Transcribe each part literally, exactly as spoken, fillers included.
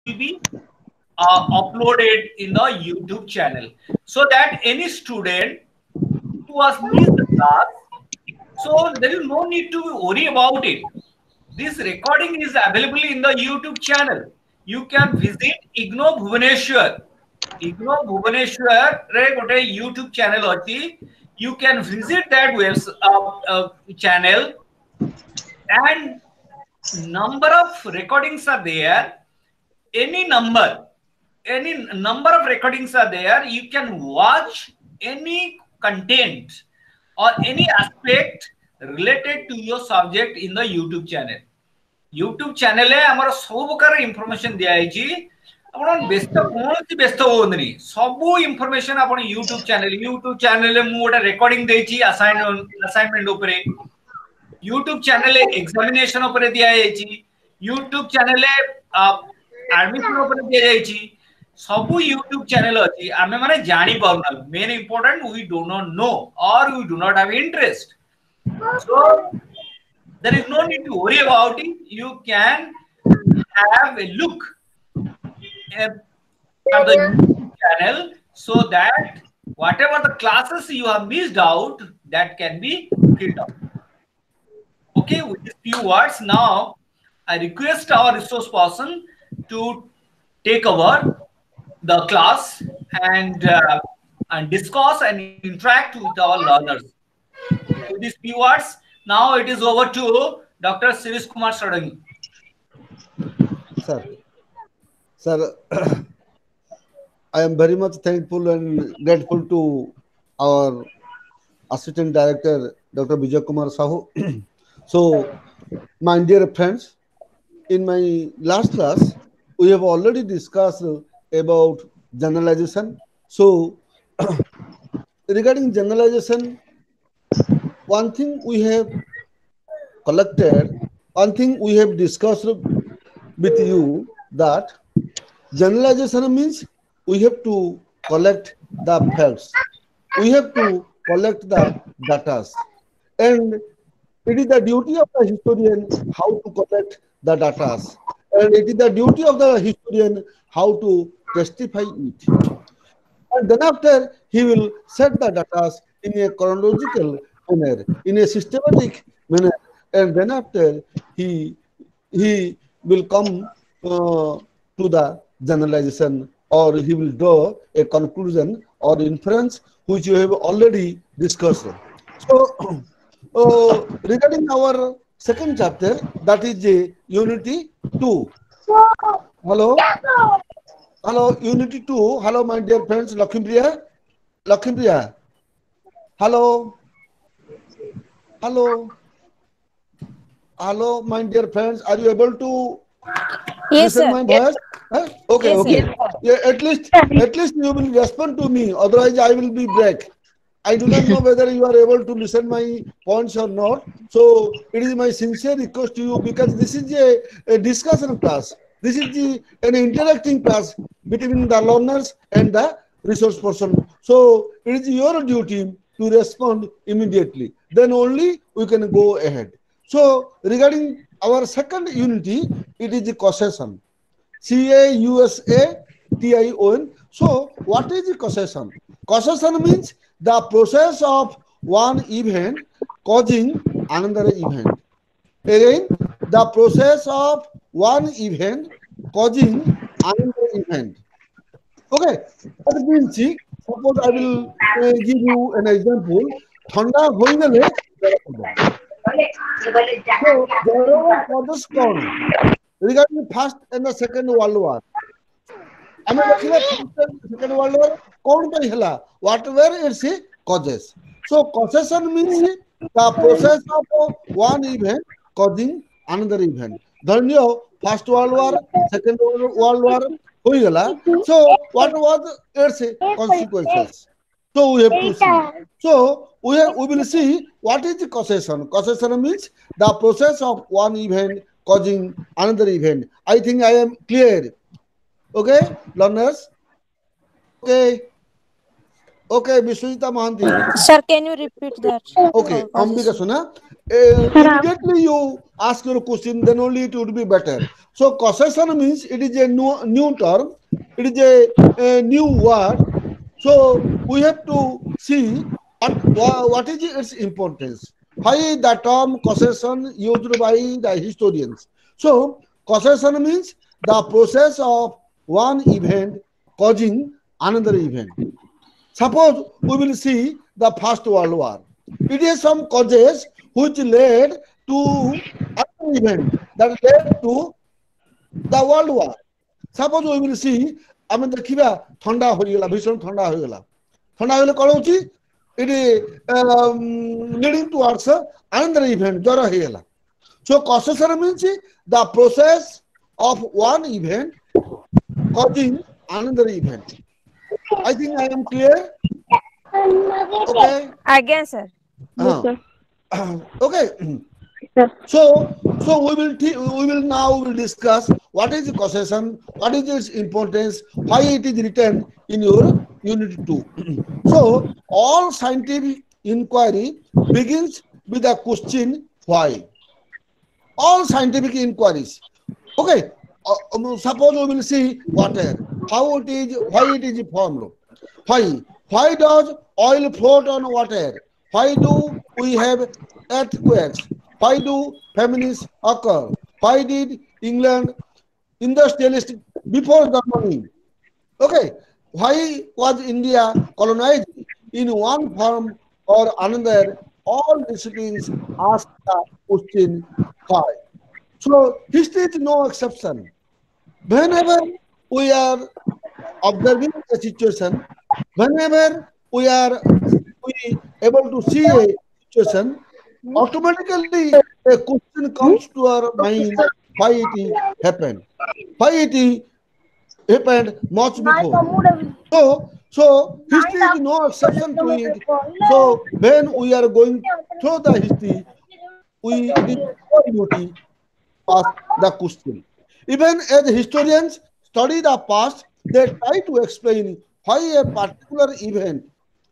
will be uh, uploaded in the YouTube channel, so that any student who has missed the class, so there is no need to worry about it. This recording is available in the YouTube channel. You can visit IGNOU Bhubaneswar. IGNOU Bhubaneswar re gote YouTube channel achi. You can visit that web uh, uh, channel, and number of recordings are there. Any number, any number of recordings are there. You can watch any content or any aspect related to your subject in the YouTube channel. YouTube channel है हमारा सब प्रकार information दिया है जी. अपन best कौन सी best हो नहीं. सबू information अपन YouTube channel YouTube channel ले मुझे recording दे ची assignment assignment ऊपरे. YouTube channel ले examination ऊपरे दिया है जी. YouTube channel ले admission ऊपरे दिया है जी. सबू YouTube channel अच्छी. आमे माने जानी पाऊँ. Main important we do not know or we do not have interest. So there is no need to worry about it. You can have a look at the YouTube channel, so that whatever the classes you have missed out, that can be filled up. Okay, with these few words, now I request our resource person to take over the class and uh, and discuss and interact with our learners. With these few words, now it is over to Doctor Sirish Kumar Sadangi. Sir, sir, I am very much thankful and grateful to our Assistant Director, Doctor Vijay Kumar Sahu. So, my dear friends, in my last class, we have already discussed about generalization. So, regarding generalization, one thing we have collected, one thing we have discussed with you, that generalization means we have to collect the facts, we have to collect the data, and it is the duty of the historian how to collect the data, and it is the duty of the historian how to testify it. And then after, he will set the data in a chronological manner, in a systematic manner, and then after, he he will come uh, to the generalization, or he will draw a conclusion or inference which you have already discussed. So, uh, regarding our second chapter, that is uh, Unity two. Hello? Hello, Unity two. Hello, my dear friends, Lakshmipriya. Lakshmipriya. Hello. Hello. Hello, my dear friends. Are you able to yes, listen sir. my voice? Huh? Okay, yes, okay. Sir. Yeah, at least, at least you will respond to me. Otherwise, I will be break. I do not know whether you are able to listen my points or not. So it is my sincere request to you, because this is a, a discussion class. This is the, an interacting class between the learners and the resource person. So it is your duty to respond immediately. Then only we can go ahead. So regarding our second unity, it is the causation. C A U S A T I O N. So what is the causation? Causation means the process of one event causing another event. Again, the process of one event causing another event. Okay, that means, see, suppose I will uh, give you an example. Thanda hoigale so there was causes corn regarding the first and the second world war. I mean, first and second world war corn by hela whatever it's a causes. So causation means the process of one event causing another event. Dhanyo, first world war, second world war, hoigala. So what was its consequences? So we have to see. So we, have, we will see what is the causation. Causation means the process of one event causing another event. I think I am clear. Okay, learners? Okay. Okay, Vishwajita Mohanty. Sir, can you repeat that? Okay, Uh, Ambika causation. Suna. Uh, immediately you ask your question, then only it would be better. So causation means it is a new, new term. It is a, a new word. So we have to see what, what is its importance. Why the term causation used by the historians? So causation means the process of one event causing another event. Suppose we will see the First World War. It is some causes which led to another event that led to the World War. Suppose we will see ଆମେ ଦେଖିବା ଥଣ୍ଡା ହୋଇଗଲା ଭୀଷଣ ଥଣ୍ଡା ହୋଇଗଲା ଥଣ୍ଡା ହୋଇଗଲେ କ'ଣ ହଉଛି it um, leading towards another event ଜ୍ୱର ହେଇଗଲା. So causation means the process of one event causing another event. I think I am clear. Okay. Again, sir. Uh, okay. So, so we will we will now we will discuss what is the causation, what is its importance, why it is written in your unit two. So, all scientific inquiry begins with the question why. All scientific inquiries. Okay. Uh, suppose we will see water, how it is, why it is formed. Why? Why does oil float on water? Why do we have earthquakes? Why do famines occur? Why did England industrialist before Germany? Okay. Why was India colonized in one form or another? All disciplines ask the question why. So history is no exception. Whenever we are observing a situation, whenever we are we able to see a situation, automatically a question comes to our mind why it happened, why it happened much before. So, so history is no exception to it. So when we are going through the history, we it is our duty to ask the question. Even as historians study the past, they try to explain why a particular event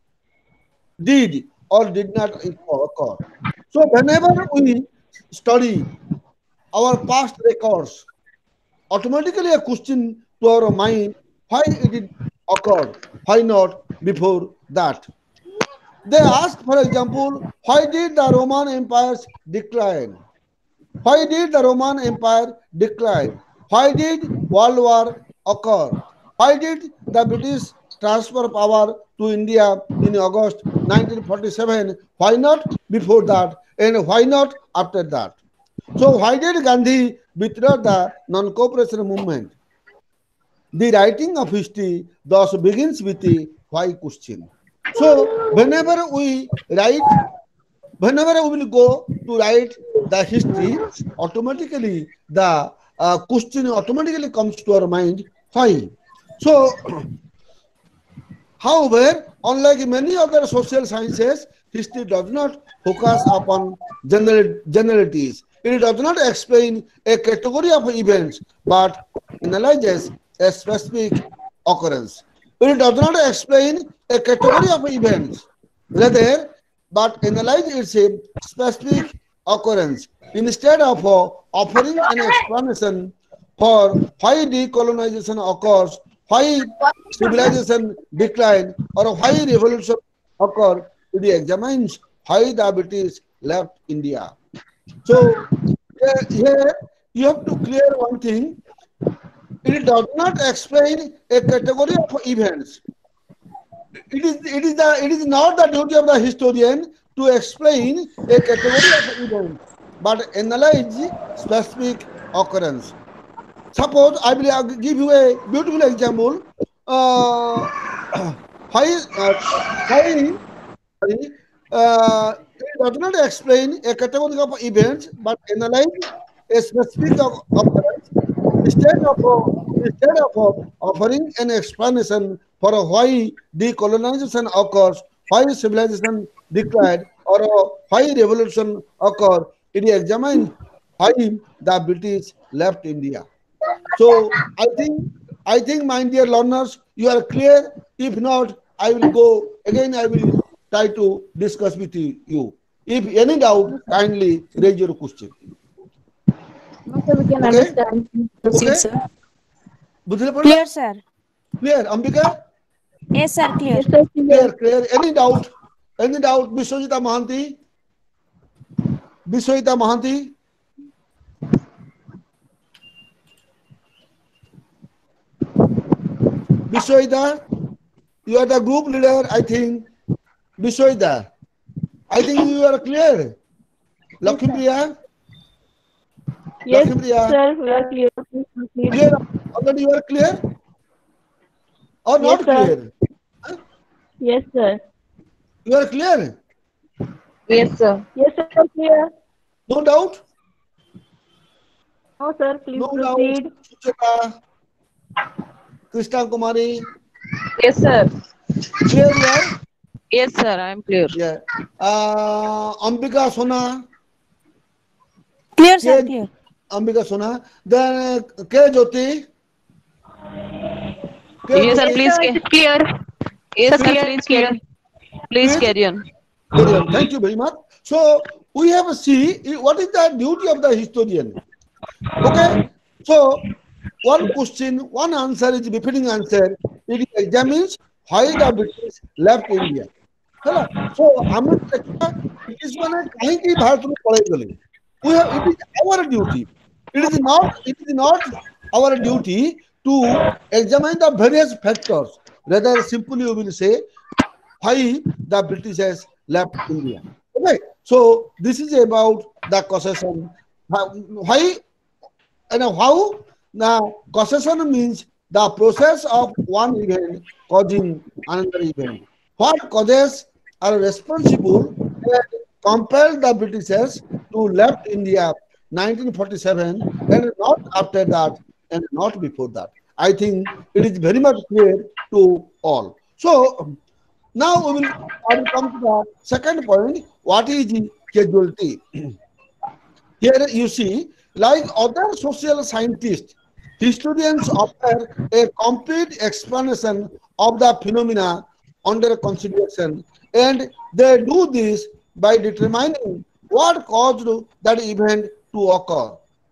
did or did not occur. So whenever we study our past records, automatically a question to our mind why it did occur, why not before that. They ask, for example, why did the Roman empires decline? Why did the Roman Empire decline? Why did World War occur? Why did the British transfer power to India in August nineteen forty-seven? Why not before that? And why not after that? So why did Gandhi withdraw the non-cooperation movement? The writing of history thus begins with the why question. So whenever we write, whenever we will go to write the history, automatically the uh, question automatically comes to our mind why. So, however, unlike many other social sciences, history does not focus upon general, generalities. It does not explain a category of events, but analyzes a specific occurrence. It does not explain a category of events, rather, but analyze its a specific occurrence instead of uh, offering an explanation for why decolonization occurs, why civilization decline, or why revolution occur. It examines why the British left India. So here, here you have to clear one thing. It does not explain a category of events. It is it is the it is not the duty of the historian to explain a category of events, but analyze specific occurrence. Suppose I will give you a beautiful example. Uh, why, uh, why uh, it does not explain a category of events, but analyze a specific occurrence instead of uh, instead of uh, offering an explanation for why decolonization occurs, why civilization declined, or uh, why revolution occurred. It examines why the British left India. So I think I think, my dear learners, you are clear. If not, I will go again. I will try to discuss with you. If any doubt, kindly raise your question. No, sir, we can Okay? understand. Proceed, Okay? sir. बुझले पड़ला? Clear, sir. Clear? Ambika? Yes, sir. Clear. Yes, sir, clear. Clear, clear. Any doubt? Any doubt? Biswajita Mahanti? Biswajita Mahanti? Biswajita, you are the group leader, I think. Biswajita, I think you are clear. Lakshmi Priya? Yes, Lakshmi Priya? sir, we are clear. Please proceed. Clear? Already you are clear? Or not Yes, sir. clear? Yes, sir. You are clear? Yes, sir. Yes, sir, clear. No doubt? No, sir, please No proceed. doubt. Sucheta, Krishna Kumari, Yes, sir. clear you are? Yes, sir, I am clear. Yeah. Uh, Ambika Sona, Clear, sir. K. Clear. Ambika Sona. Then uh, K. Jyoti. K. Yes, sir, Jyoti. please ca- clear. Yes, sir, please clear. Please Please. carry on. Carry on. Thank you very much. So we have a see what is the duty of the historian. Okay. So one question, one answer is befitting answer. It examines why the British left India. ହେଲା so ଆମେ ଦେଖିବା British ମାନେ କାହିଁକି ଭାରତରୁ ପଳେଇଗଲେ we have it is our duty it is not it is not our duty to examine the various factors rather simply we will say why the British has left India. Okay, so this is about the causation. Why and how the causation means the process of one event causing another event. What causes are responsible and compelled the Britishers to left India nineteen forty-seven and not after that and not before that. I think it is very much clear to all. So now we will, I will come to the second point. What is the casualty? Here you see, like other social scientists, historians offer a complete explanation of the phenomena under consideration, and they do this by determining what caused that event to occur.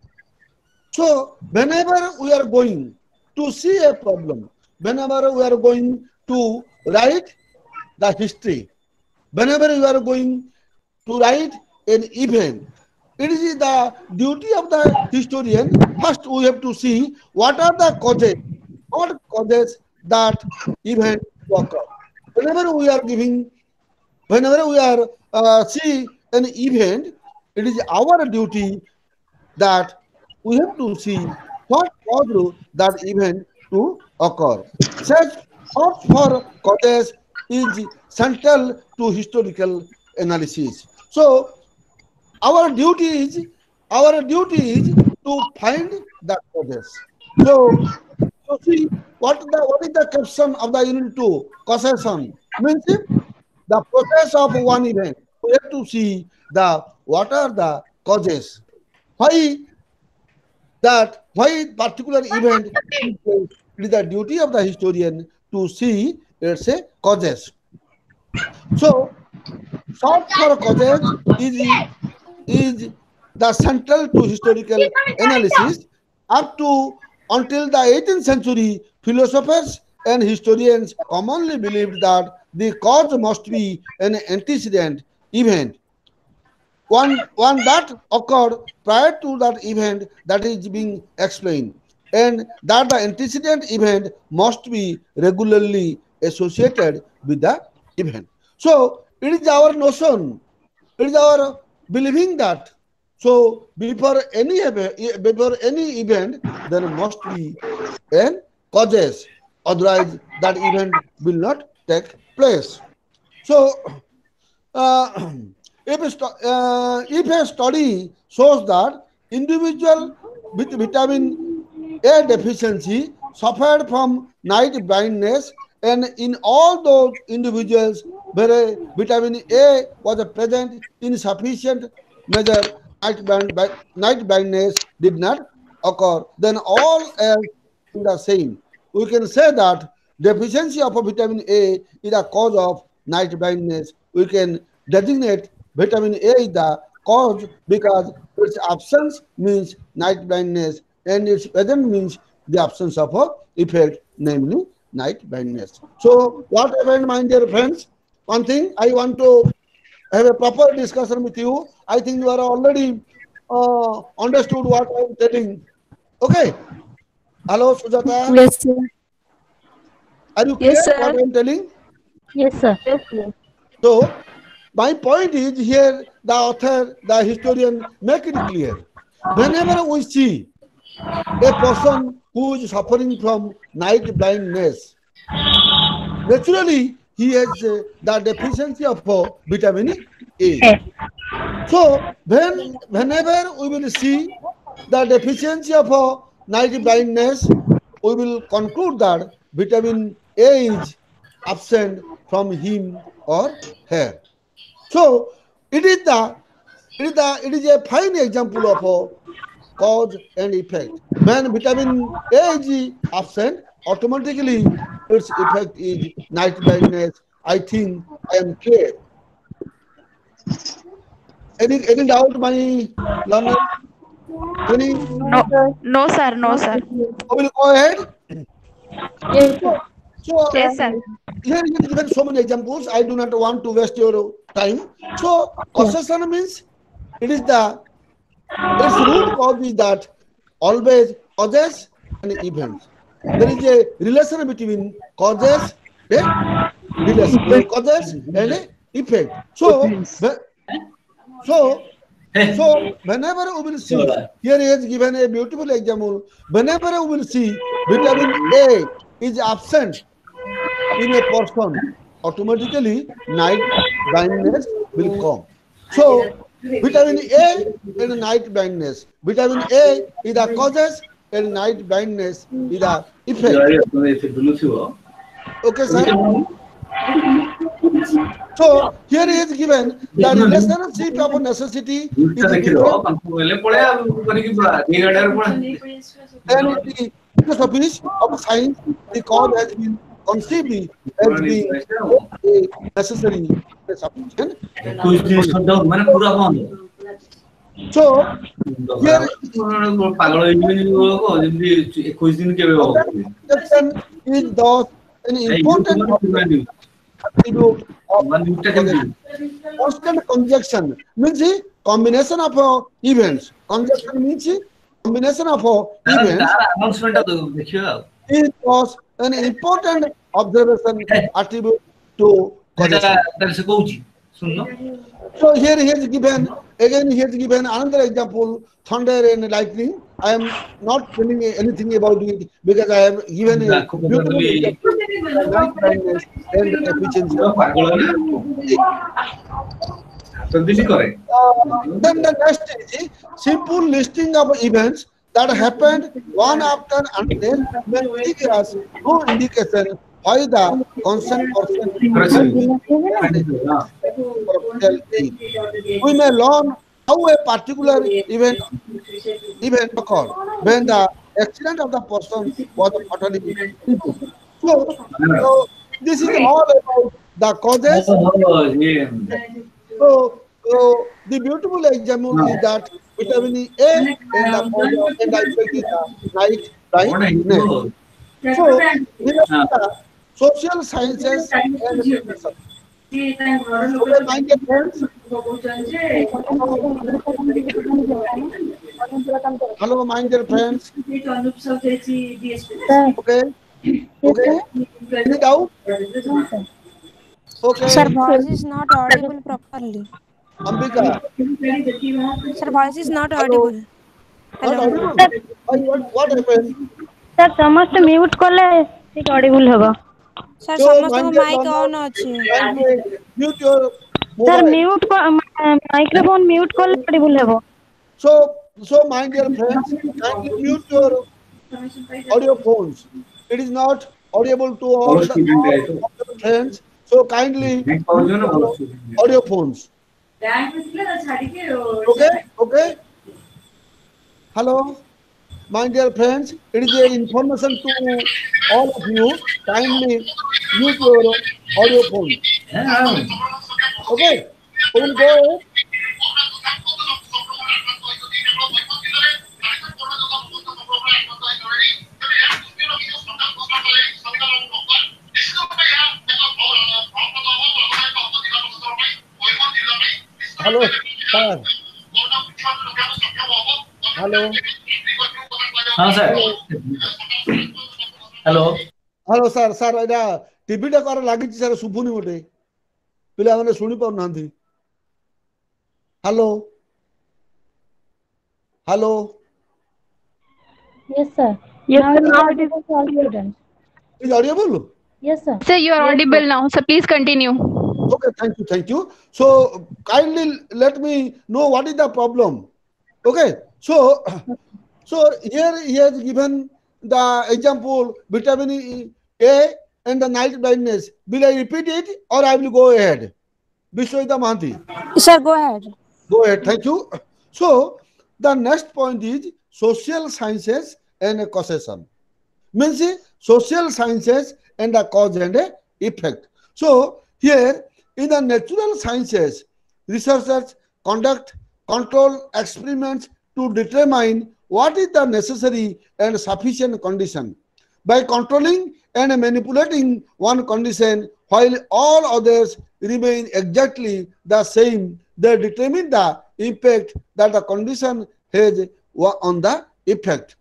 So, whenever we are going to see a problem, whenever we are going to write the history, whenever you are going to write an event, it is the duty of the historian. First, we have to see what are the causes, what causes that event to occur. Whenever we are giving, whenever we are uh, see an event, it is our duty that we have to see what caused that event to occur. Such search for causes is central to historical analysis. So our duty is our duty is to find the causes. So, so see what the what is the caption of the unit two? Causation means the process of one event. We have to see the what are the causes. Why that why particular event is it is the duty of the historian to see its a causes. So search for causes is is the central to historical analysis up to until the eighteenth century. Philosophers and historians commonly believed that the cause must be an antecedent event, one one that occurred prior to that event that is being explained, and that the antecedent event must be regularly associated with the event. So it is our notion, it is our believing that so before any eve- before any event there must be an causes, otherwise that event will not take place. So uh, if, a stu- uh, if a study shows that individual with vitamin A deficiency suffered from night blindness, and in all those individuals where vitamin A was present in sufficient measure, night, blind, night blindness did not occur, then all else in the same. We can say that deficiency of a vitamin A is the cause of night blindness. We can designate vitamin A is the cause because its absence means night blindness and its presence means the absence of a effect, namely night blindness. So what happened, my dear friends? One thing I want to have a proper discussion with you. I think you are already uh, understood what I am telling. Okay. Hello, Sujata. Yes, sir. Are you clear Yes, sir. what I am telling? Yes, sir. Yes, sir. So, my point is here the author, the historian make it clear. Whenever we see a person who is suffering from night blindness, naturally he has uh, the deficiency of uh, vitamin A. So, when whenever we will see the deficiency of uh, night blindness, we will conclude that vitamin A is absent from him or her. So it is the it is the it is a fine example of a cause and effect. When vitamin A is absent, automatically its effect is night blindness. I think I am clear. Any any doubt, my learner? Any? No, no, sir. No, sir. I will go ahead. Yes, So, so yes, sir. here is given so many examples. I do not want to waste your time. So causation means it is the its root cause is that always causes and events. There is a relation between causes, a relation, causes and a effect. So, whe- so, so whenever we will see, here is given a beautiful example. Whenever we will see vitamin A is absent in a person, automatically night blindness will come. So, vitamin A and night blindness. Vitamin A is the causes and night blindness is the effect. Okay, sir. So here is given the relationship of necessity is given and the philosophies of science, the cause has been conceived as being a necessary sufficient. So here conception is thus an important attribute of constant conjunction means the combination of uh, events. Conjunction means the combination of uh, events is was an important observation attribute to causation. So here he has given again he has given another example, thunder and lightning. I am not telling anything about it because I have given a beautiful example of night blindness and efficiency. Uh, then the next is simple listing of events that happened one after another will give us no indication why the concerned person. We may learn how a particular event event occurred when the accident of the person was utterly simple. So, so this is all about the causes. So, so the beautiful example is that vitamin A and the cause and the effect is the night blindness. So, here are the social sciences and education. Okay, my dear friends. Hello, my dear friends. Okay. Okay. Any doubt? Okay. Sir, voice is not audible properly. Ambika. Sir, voice is not Hello. audible. Not Hello. audible. Why, what, what happened? Sir, ସମସ୍ତେ mute କଲେ ଠିକ audible ହେବ। Sir, So, ସମସ୍ତଙ୍କ my dear mic on learners, ଅଛି। kindly mute your Sir, mobile. Mute microphone mute କଲେ audible ହେବ। So, so my dear friends, kindly mute your audio phones. It is not audible to all the all of your friends. So kindly mute your audio phones. Okay, okay. Hello. my dear friends, it is a information to all of you. Kindly mute your audio phone. Okay, we will go. Hello, sir. Hello. हाँ sir Hello. Hello Hello, sir. Sir, ଏଇଟା ଟିଭିଟା କର ଲାଗିଛି sir ଶୁଭୁନି ଗୋଟେ ପିଲାମାନେ ଶୁଣି ପାରୁନାହାନ୍ତି hello hello Yes, sir. Yes, Now sir. it is Now it is. audible to all students. is audible? Yes, sir. Sir, you are Yes, audible sir. now. So please continue. Okay, thank you, thank you. So kindly let me know what is the problem. Okay, so so here he has given the example vitamin A and the night blindness. Will I repeat it or I will go ahead? Vishwajita Mahanti. Sir, go ahead. Go ahead, thank you. So the next point is social sciences and causation. Means social sciences and the cause and effect. So here in the natural sciences, researchers conduct control experiments to determine what is the necessary and sufficient condition. By controlling and manipulating one condition while all others remain exactly the same, they determine the impact that the condition has on the effect.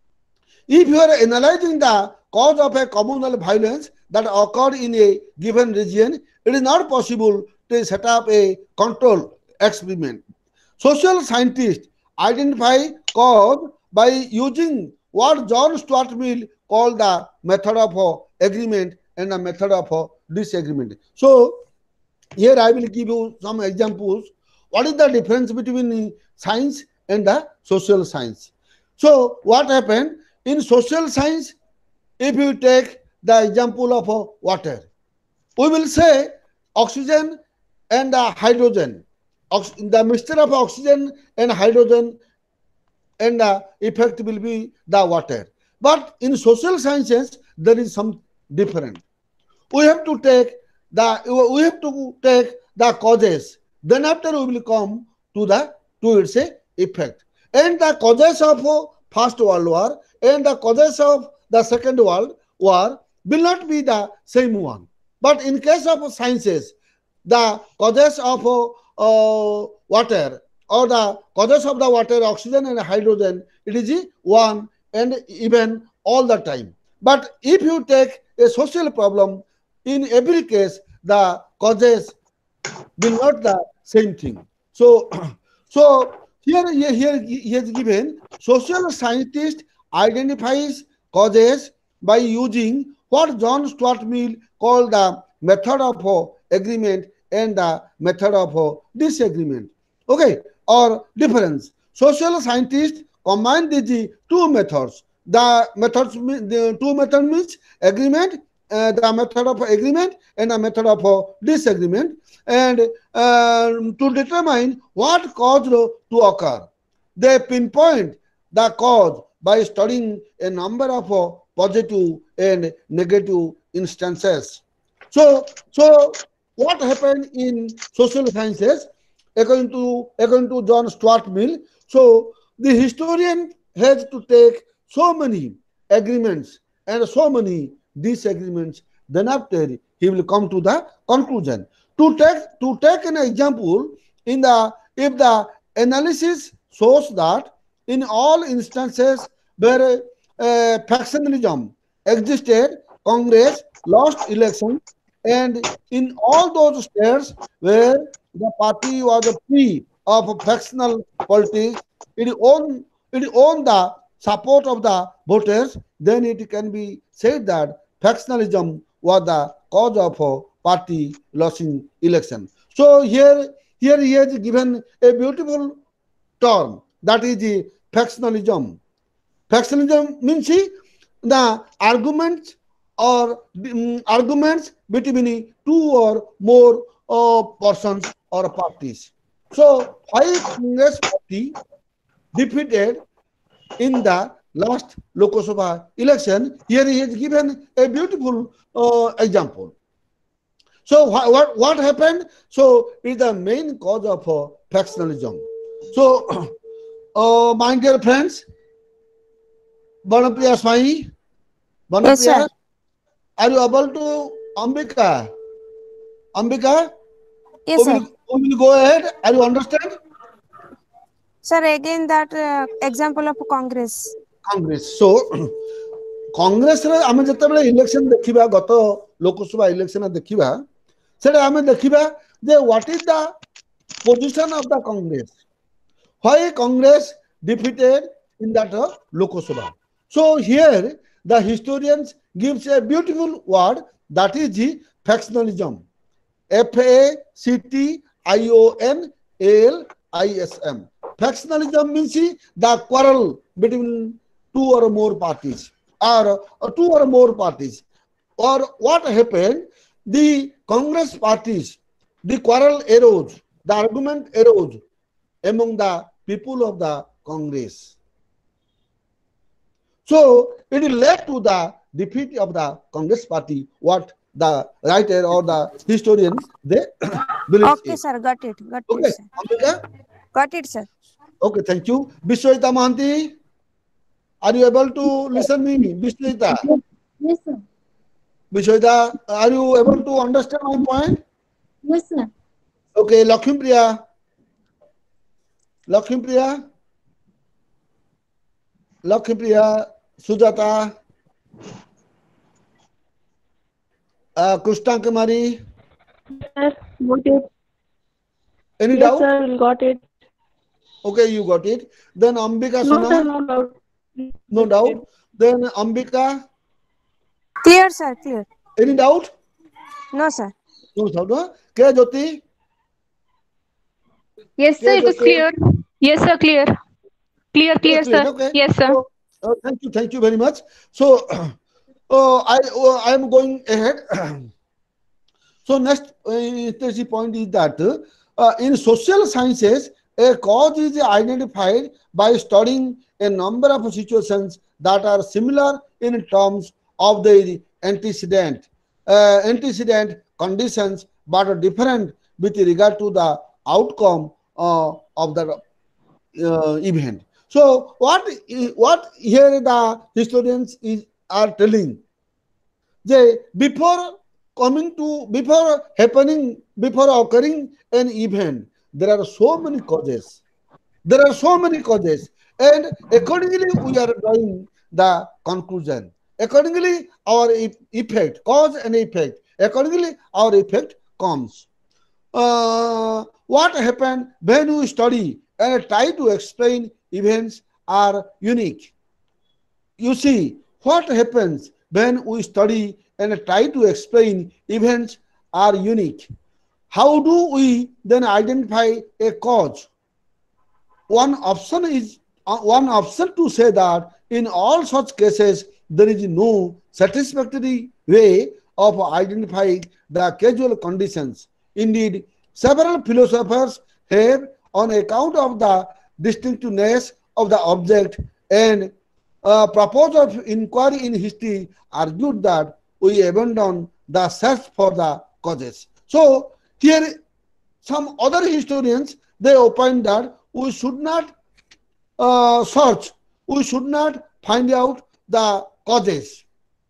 If you are analyzing the cause of a communal violence that occurred in a given region, it is not possible to set up a control experiment. Social scientists identify cause by using what John Stuart Mill called the method of agreement and the method of disagreement. So, here I will give you some examples. What is the difference between science and the social science? So, what happened in social science? If you take the example of uh, water, we will say oxygen and uh, hydrogen. Ox- the mixture of oxygen and hydrogen and the effect will be the water. But in social sciences, there is some different. We have to take the we have to take the causes. Then after we will come to the to its effect. And the causes of First World War and the causes of the Second World War will not be the same one. But in case of sciences, the causes of uh, water or the causes of the water, oxygen and hydrogen, it is one and even all the time. But if you take a social problem, in every case, the causes will not the same thing. So, so here, here, here he has given social scientist identifies causes by using what John Stuart Mill called the method of uh, agreement and the method of uh, disagreement. Okay, or difference. Social scientists combine these two methods. The methods, the two methods means agreement, uh, the method of agreement and the method of uh, disagreement, and uh, to determine what caused to occur. They pinpoint the cause by studying a number of uh, positive and negative instances. So, so what happened in social sciences, according to according to John Stuart Mill? So the historian has to take so many agreements and so many disagreements. Then after he will come to the conclusion. To take to take an example, in the if the analysis shows that in all instances where uh, factionalism existed, Congress lost election, and in all those states where the party was free of factional politics, it owned it owned the support of the voters, then it can be said that factionalism was the cause of a party losing election. So here, here he has given a beautiful term, that is the factionalism. Factionalism means see, the arguments or um, arguments between two or more uh, persons or parties. So, while Congress party defeated in the last Lok Sabha election, here he has given a beautiful uh, example. So what, what what happened? So is the main cause of uh, factionalism. So, uh, my dear friends, Banapriya Swami, Yes, Banapriya, sir. are you able to Ambika? Ambika, Yes, we sir. will, we will go ahead. Are you understand? Sir, again that uh, example of Congress. Congress. So, Congress रे आमे जतबेले election देखिबा गत Lok Sabha election देखिबा सेटा आमे देखिबा जे what is the position of the Congress why Congress defeated in that uh, Lok Sabha. So here the historians gives a beautiful word that is the factionalism. F A C T I O N A L I S M. Factionalism means the quarrel between two or more parties or uh, two or more parties. Or what happened? The Congress parties, the quarrel arose, the argument arose among the people of the Congress. So it led to the defeat of the Congress party, what the writer or the historian they believe Okay, in. sir. Got it. Got it, Okay, sir. Ambika? Got it, sir. Okay, thank you. Vishwajita Mahanti, are you able to listen me? Vishwajita, Yes, sir. Vishwajita, are you able to understand my point? Yes, sir. Okay, Lakshmi Priya, Lakshmi Priya, Lakshmi Priya, Sujata, uh, Krishna Kumari, Sir, got it. any Yes, doubt? sir, got it. Okay, you got it. Then Ambika No, sir, Sona, no doubt. no doubt. Then Ambika, Clear, sir. Clear. any doubt? No, sir. No doubt. Huh? K Jyoti, Yes, sir, K it is Jyoti, clear. Yes, sir, clear. Clear, clear, clear. sir. Okay. Yes, sir. So, uh, thank you, thank you very much. So, uh, I uh, I am going ahead. So next uh, interesting point is that uh, in social sciences, a cause is identified by studying a number of situations that are similar in terms of their antecedent, uh, antecedent conditions, but are different with regard to the outcome uh, of the uh, event. So what what here the historians is are telling they before coming to before happening before occurring an event there are so many causes there are so many causes and accordingly we are drawing the conclusion accordingly our e- effect cause and effect accordingly our effect comes uh, what happened when we study and try to explain events are unique. You see, what happens when we study and try to explain events are unique. How do we then identify a cause? One option is uh, one option to say that in all such cases there is no satisfactory way of identifying the causal conditions. Indeed, several philosophers have, on account of the distinctiveness of the object and uh, purpose of inquiry in history, argued that we abandon the search for the causes. So here some other historians they opine that we should not uh, search, we should not find out the causes.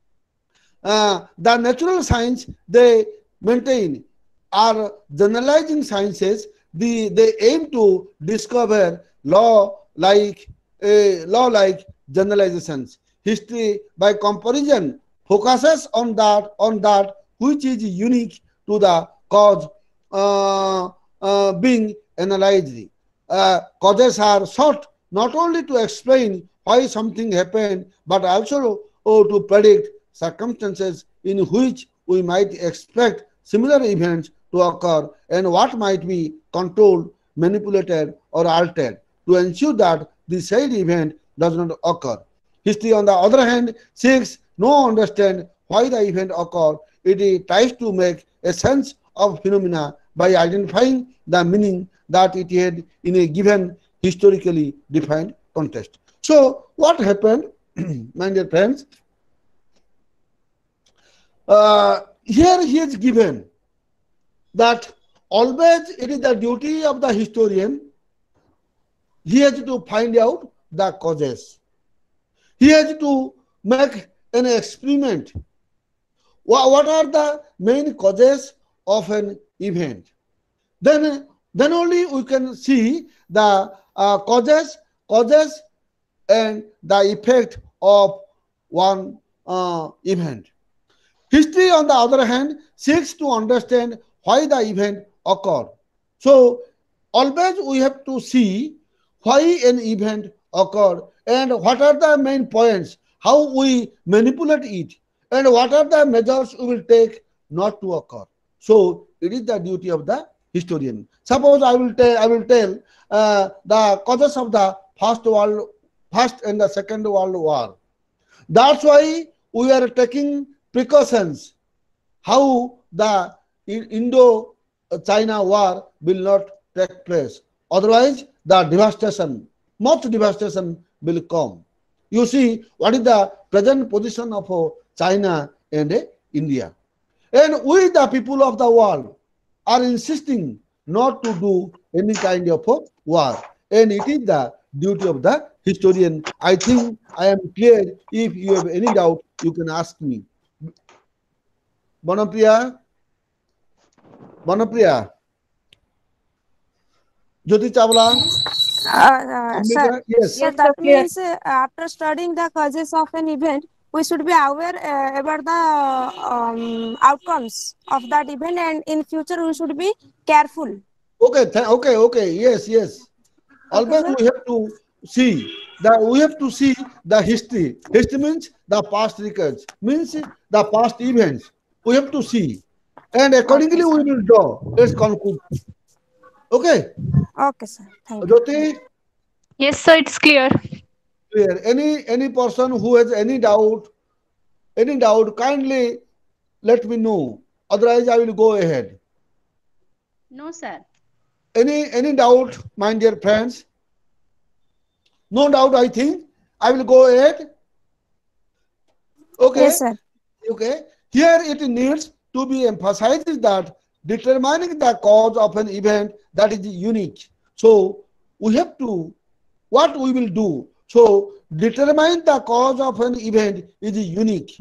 Uh, the natural science they maintain are generalizing sciences. The, they aim to discover law like uh, law like generalizations. History, by comparison, focuses on that on that which is unique to the cause uh, uh, being analyzed. Uh, causes are sought not only to explain why something happened, but also oh, to predict circumstances in which we might expect similar events to occur and what might be controlled, manipulated, or altered to ensure that the said event does not occur. History, on the other hand, seeks no understand why the event occurred. It tries to make a sense of phenomena by identifying the meaning that it had in a given historically defined context. So what happened, my dear friends? Uh, here he is given that always it is the duty of the historian. He has to find out the causes. He has to make an experiment. What are the main causes of an event? Then, then only we can see the uh, causes, causes and the effect of one uh, event. History, on the other hand, seeks to understand why the event occurred. So, always we have to see why an event occurred and what are the main points, how we manipulate it, and what are the measures we will take not to occur. So, it is the duty of the historian. Suppose I will tell, I will tell uh, the causes of the first world, first and the second world war. That's why we are taking precautions how the Indo-China war will not take place. Otherwise, the devastation, much devastation will come. You see, what is the present position of uh, China and uh, India? And we, the people of the world, are insisting not to do any kind of uh, war. And it is the duty of the historian. I think I am clear. If you have any doubt, you can ask me. Bonapriya? Bonapriya? Jyoti Chawla? Uh, uh, sir, Yes. sir, that means uh, after studying the causes of an event, we should be aware uh, about the um, outcomes of that event, and in future we should be careful. Okay, okay, okay. Yes, yes. Always Okay, we have to see that we have to see the history. History means the past records, means the past events. We have to see, and accordingly we will draw its conclusion. Okay. okay, sir. Thank you. Jyoti, Yes, sir, it's clear. clear. Any any person who has any doubt, any doubt, kindly let me know. Otherwise, I will go ahead. No, sir. Any any doubt, my dear friends? No doubt, I think. I will go ahead. Okay. Yes, sir. Okay. Here it needs to be emphasized that determining the cause of an event that is unique. So we have to, what we will do. So determine the cause of an event is unique.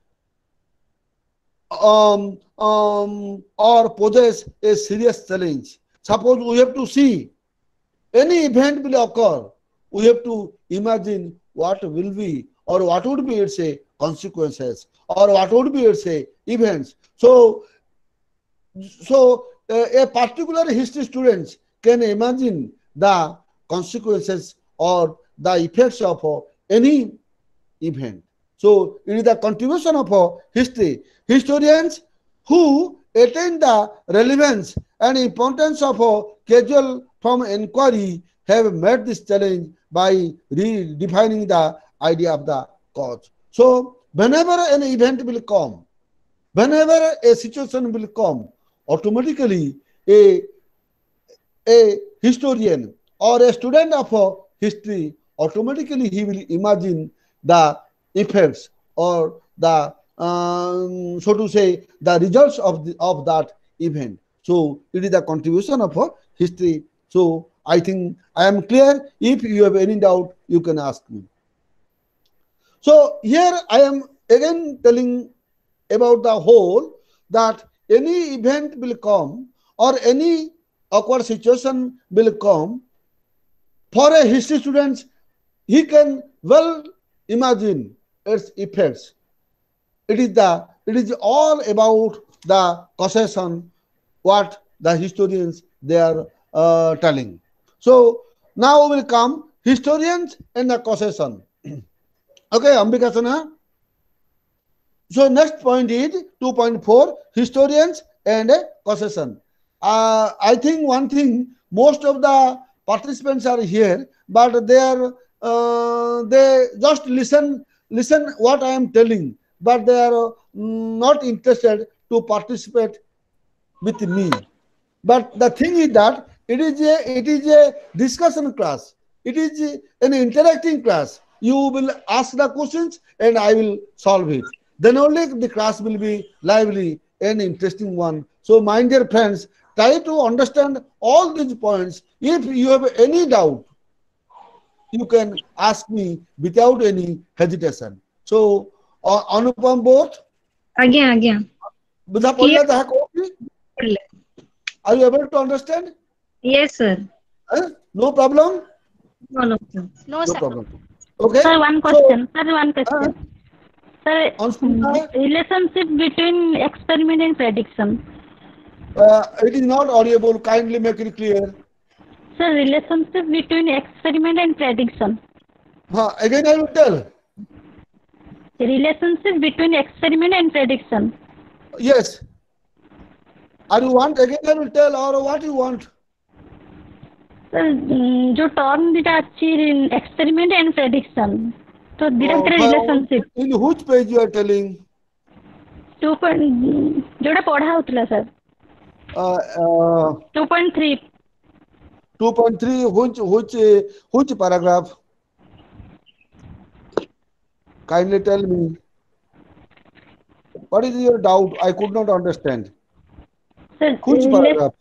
Um, um, or poses a serious challenge. Suppose we have to see any event will occur, we have to imagine what will be or what would be its uh, consequences or what would be its uh, events. So, so uh, a particular history student can imagine the consequences or the effects of uh, any event. So it is the contribution of uh, history. Historians who attain the relevance and importance of a casual from inquiry have met this challenge by redefining the idea of the cause. So whenever an event will come, whenever a situation will come, automatically a, a historian or a student of a history, automatically he will imagine the effects or the um, so to say the results of the, of that event. So it is the contribution of a history. So I think I am clear. If you have any doubt, you can ask me. So here I am again telling about the whole that any event will come or any awkward situation will come. For a history student, he can well imagine its effects. It is the it is all about the causation, what the historians they are uh, telling. So now will come historians and the causation. Okay, Ambika Sana. So next point is two point four, historians and uh, causation. Uh, I think one thing, most of the participants are here, but they are uh, they just listen listen what I am telling, but they are uh, not interested to participate with me. But the thing is that it is a it is a discussion class. it is an interacting class. You will ask the questions and I will solve it. Then only the class will be lively and interesting one. So, my dear friends, try to understand all these points. If you have any doubt, you can ask me without any hesitation. So, uh, Anupam both, ଆଜ୍ଞା ଆଜ୍ଞା ବୁଝା ପଡିଲା ତାହା କହୁଛି? ପଢିଲେ। Are you able to understand? Yes sir. Huh? No problem? No, no, sir. No, No sir. problem. Okay. Sir, one So, question. Sir, one question. uh, Sir, Ansmita, relationship between experiment and prediction. uh, it is not audible. Kindly make it clear. Sir, relationship between experiment and prediction. Huh, again, I will tell. Relationship between experiment and prediction. Yes. Are you want again? I will tell, or what you want? Sir, mm, जो term दिटा अच्छी experiment and prediction. तो दिटा Oh, भितर but relationship. in which page you are telling? two point जोटा पढ़ा होतला sir. Uh, uh, two point three. two point three. Which which uh, which paragraph? Kindly tell me. What is your doubt? I could not understand. Sir, Which rela- paragraph?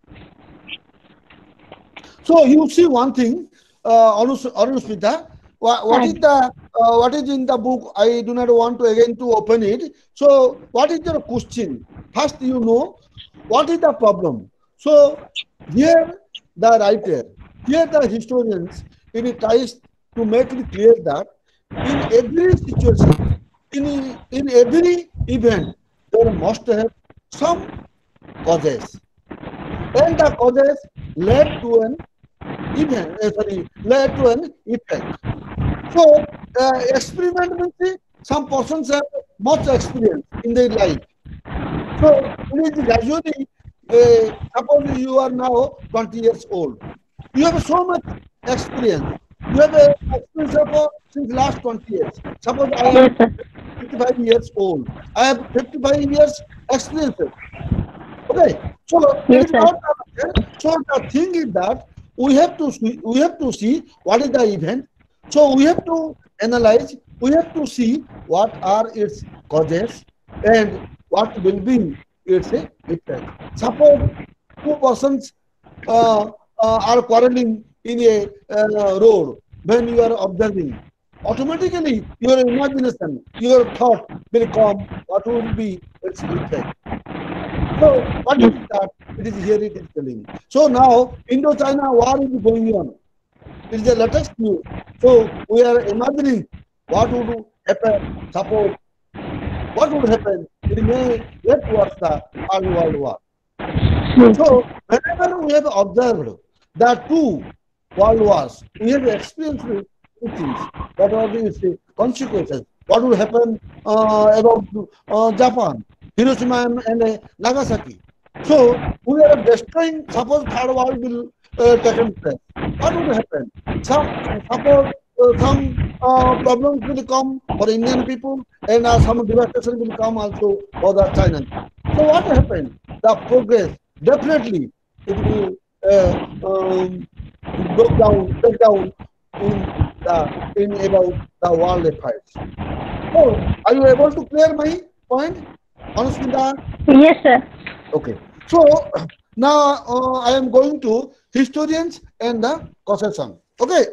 So you see one thing, uh, Anus- Anuspita, what, what is the uh, what is in the book? I do not want to again to open it. So what is your question? First, you know what is the problem. So here the writer, here the historians, it tries to make it clear that in every situation, in in every event, there must have some causes, and the causes led to an event, uh, sorry, led to an effect. So, uh, experiment means see, some persons have much experience in their life. So, it is gradually, uh, suppose you are now twenty years old. You have so much experience. You have a experience of uh, since last twenty years. Suppose I am yes sir. fifty-five years old. I have fifty-five years experience. Okay, so it Yes, is sir. not that. So the thing is that we have to see, we have to see what is the event. So we have to analyze. We have to see what are its causes and what will be its effect. Suppose two persons uh, uh, are quarreling in a uh, road when you are observing. Automatically, your imagination, your thought will come. What will be its effect? So what is that? It is here it is telling. So now Indo-China war is going on. It is the latest news. So we are imagining what would happen. Suppose what would happen? It may get towards the third world war. So whenever we have observed the two world wars, we have experienced two things. What are the consequences? What will happen uh, about uh, Japan, Hiroshima and, and uh, Nagasaki? So we are destroying. Suppose third world will uh, take place. What would happen? Some suppose uh, some uh, problems will come for Indian people, and uh, some devastation will come also for the China. So what happened? The progress definitely it will uh, um, break down, break down in the in about the world affairs. So are you able to clear my point, Anusmita? Yes sir. Okay. So now uh, I am going to historians and the concession. Okay.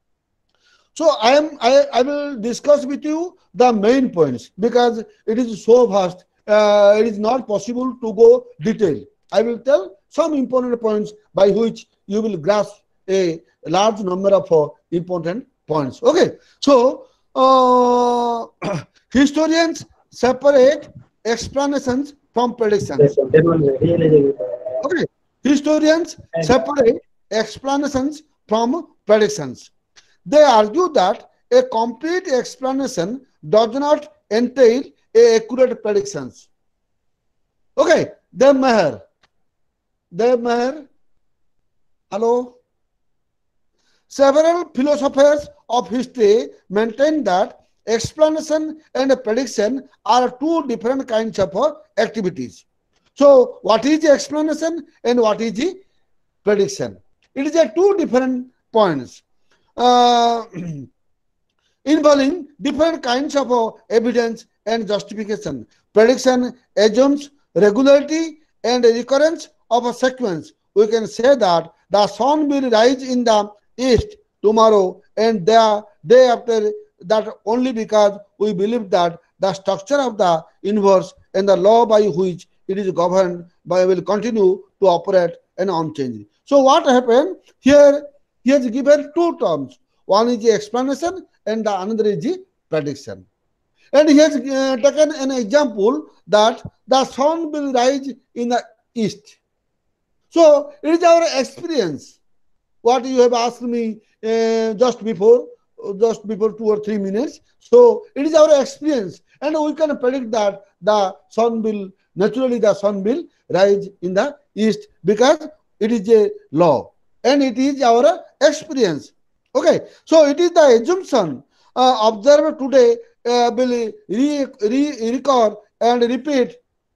So I am I, I will discuss with you the main points because it is so vast. Uh, it is not possible to go detail. I will tell some important points by which you will grasp a large number of uh, important points. Okay. So uh, historians separate explanations from predictions. Okay. Historians separate explanations from predictions. They argue that a complete explanation does not entail a accurate predictions. Okay, Dev Meher. Dev Meher. Hello. Several philosophers of history maintain that explanation and prediction are two different kinds of uh, activities. So, what is the explanation and what is the prediction? It is a two different points. uh, involving different kinds of uh, evidence and justification. Prediction assumes regularity and recurrence of a sequence. We can say that the sun will rise in the east tomorrow and the day after that only because we believe that the structure of the universe and the law by which it is governed by will continue to operate and unchanged. So what happened here? He has given two terms. One is the explanation and the another is the prediction. And he has uh, taken an example that the sun will rise in the east. So it is our experience. What you have asked me uh, just before, just before two or three minutes. So it is our experience, and we can predict that the sun will naturally the sun will rise in the east because it is a law and it is our experience. Okay, so it is the assumption uh, observed today uh, will re, re, recur and repeat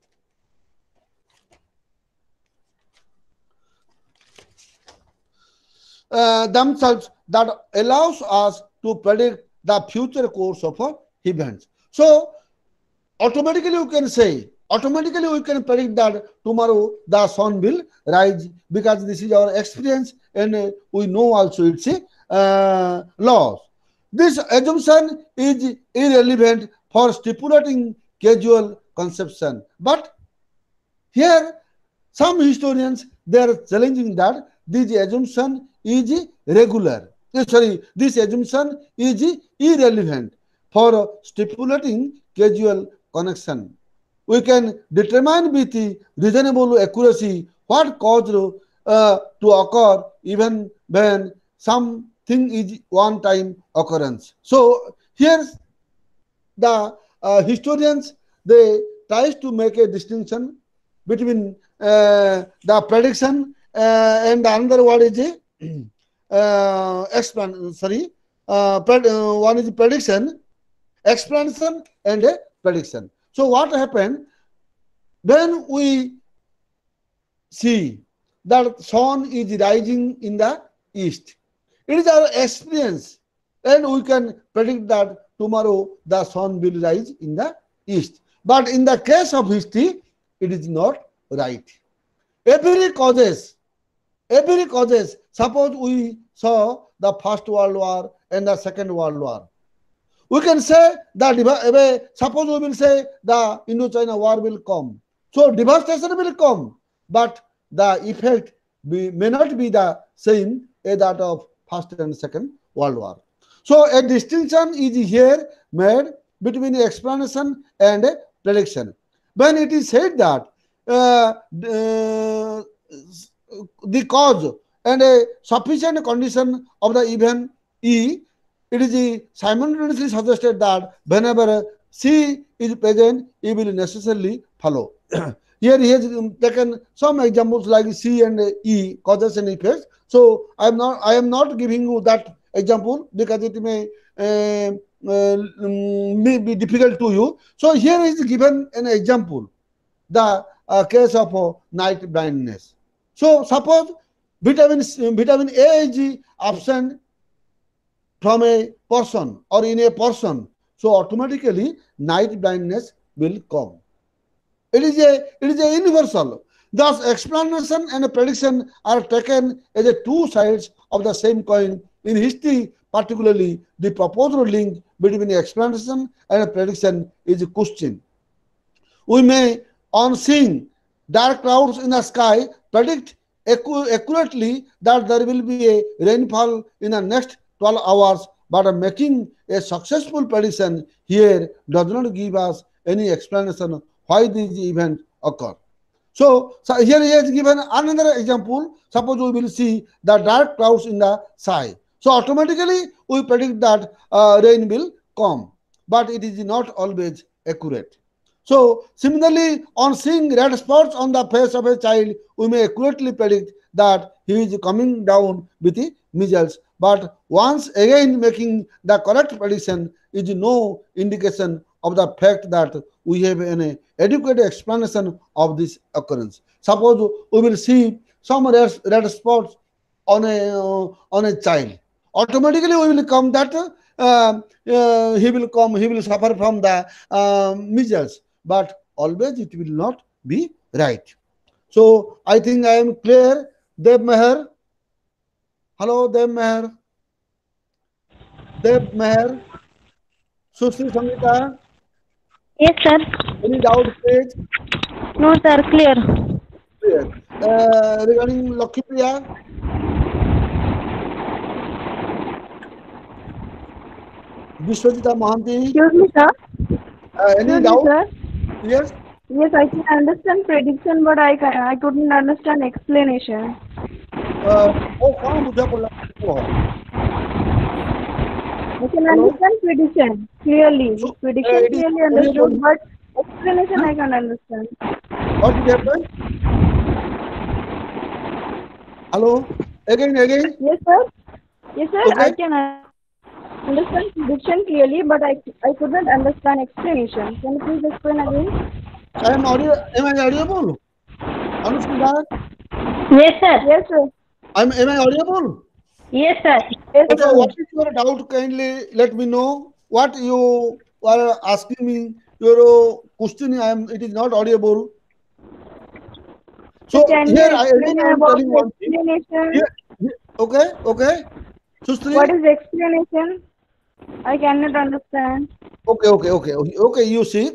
uh, themselves that allows us to predict the future course of uh, events. So automatically you can say, automatically we can predict that tomorrow the sun will rise because this is our experience and uh, we know also its uh, laws. This assumption is irrelevant for stipulating casual conception. But here some historians they are challenging that this assumption is regular. Sorry, this assumption is irrelevant for stipulating casual connection. We can determine with reasonable accuracy what caused uh, to occur even when something is one-time occurrence. So here the uh, historians they tries to make a distinction between uh, the prediction uh, and another word is a uh, explan sorry uh, pred uh, one is prediction, explanation and a prediction. So what happened when we see that sun is rising in the east? It is our experience, and we can predict that tomorrow the sun will rise in the east. But in the case of history, it is not right. Every causes, every causes. Suppose we saw the First World War and the Second World War. We can say that suppose we will say the Indo-China war will come. So devastation will come, but the effect be, may not be the same as that of First and Second World War. So a distinction is here made between explanation and prediction. When it is said that uh, uh, the cause and a sufficient condition of the event E, it is simultaneously suggested that whenever C is present, E will necessarily follow. Here he has taken some examples like C and E, causes and effects. So I am not I am not giving you that example because it may uh, uh, may be difficult to you. So here is given an example, the uh, case of uh, night blindness. So suppose vitamin vitamin A is absent from a person or in a person, so automatically night blindness will come. It is a it is a universal. Thus, explanation and prediction are taken as a two sides of the same coin. In history, particularly, the proposed link between explanation and prediction is questioned. We may, on seeing dark clouds in the sky, predict accu accurately that there will be a rainfall in the next twelve hours, but making a successful prediction here does not give us any explanation why these events occur. So, so here he has given another example. Suppose we will see the dark clouds in the sky. So automatically we predict that uh, rain will come, but it is not always accurate. So similarly, on seeing red spots on the face of a child, we may accurately predict that he is coming down with the measles. But once again making the correct prediction is no indication of the fact that we have an adequate explanation of this occurrence. Suppose we will see some red, red spots on a uh, on a child automatically we will come that uh, uh, he will come, he will suffer from the uh, measles, but always it will not be right. So I think I am clear. Dev Meher. Hello, Dev Meher. Dev Meher. Sushri Samhita. Yes, sir. Any doubt, please? No, sir. Clear. Clear. Uh, regarding Lakshmi Priya. Vishwajita Mohanty. Excuse me, sir. Uh, any Excuse me, doubt? sir. Yes. Yes, I can understand prediction, but I ca- I couldn't understand explanation. Uh, oh, कौन बुझा पड़ा? वो है. I can Hello? understand prediction clearly. So, uh, Prediction it is clearly audible. understood, but explanation I can understand. What did happen? Hello? Again, again? Yes, sir. Yes, sir. Okay. I can uh, understand prediction clearly, but I I couldn't understand explanation. Can you please explain again? I am audio. Am I audible? Anushka, Yes, sir. Yes, sir. am am I audible? Yes, sir. Yes, Okay, sir. what is your doubt? Kindly let me know. What you are asking me? Your question. I am. It is not audible. So Can you here I again explain I am about telling the one thing. explanation? Here, here- okay, okay. Sustri. What is explanation? I cannot understand. Okay, okay, okay, okay. okay, You see,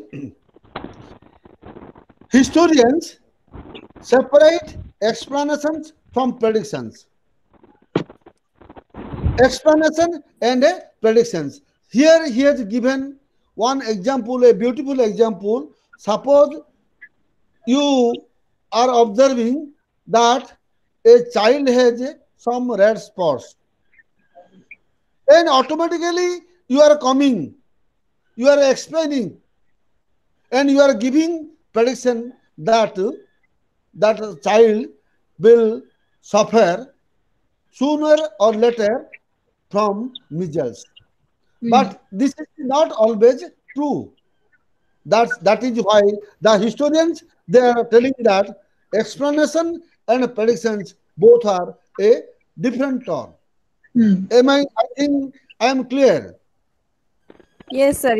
historians separate explanations from predictions. Explanation and uh, predictions. Here he has given one example, a beautiful example. Suppose you are observing that a child has some red spots, then automatically you are coming, you are explaining, and you are giving prediction that that child will suffer sooner or later from measles. But this is not always true. That's that is why the historians they are telling that explanation and predictions both are a different term. Am I? I think I am clear. Yes, sir.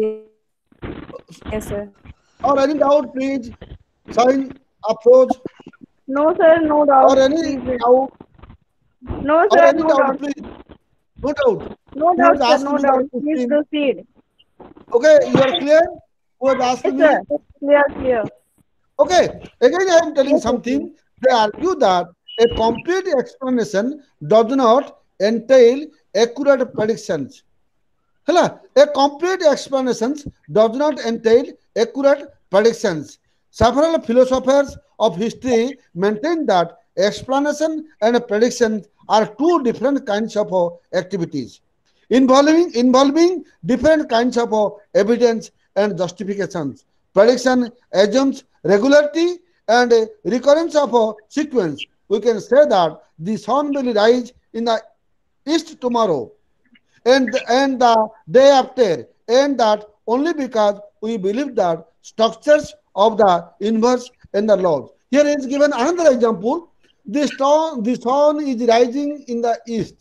Yes, sir. Or any doubt, please sign approach. No, sir. No doubt. Or any Please. doubt. No, Or sir. any No doubt, doubt. please. No doubt. No Who has doubt, sir. asked No me doubt. that Please question? proceed. Okay, you are clear. Who has asked Yes, me? sir. Clear, clear. Okay, again I am telling Yes, sir. something. They argue that a complete explanation does not entail accurate predictions. Hala, a complete explanation does not entail accurate predictions. Several philosophers of history maintain that explanation and prediction are two different kinds of uh, activities involving involving different kinds of uh, evidence and justifications. Prediction assumes regularity and a recurrence of a sequence. We can say that the sun will rise in the east tomorrow and and the day after, and that only because we believe that structures of the inverse and the laws. Here is given another example. The sun, the sun is rising in the east.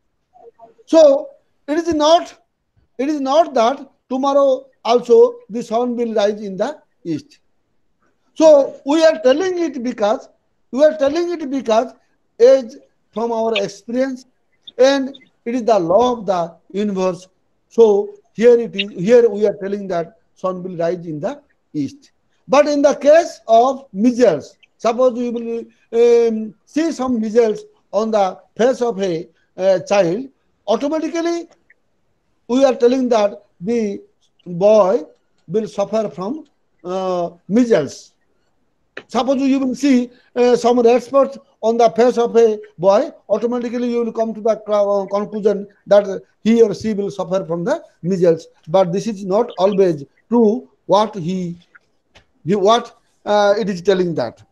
So it is not it is not that tomorrow also the sun will rise in the east. So we are telling it because we are telling it because as from our experience, and it is the law of the universe. So here it is. Here we are telling that sun will rise in the east. But in the case of measles, suppose you will um, see some measles on the face of a uh, child, automatically we are telling that the boy will suffer from uh, measles. Suppose you will see uh, some red spots on the face of a boy, automatically you will come to the uh, conclusion that he or she will suffer from the measles. But this is not always true. What he, he what uh, it is telling that.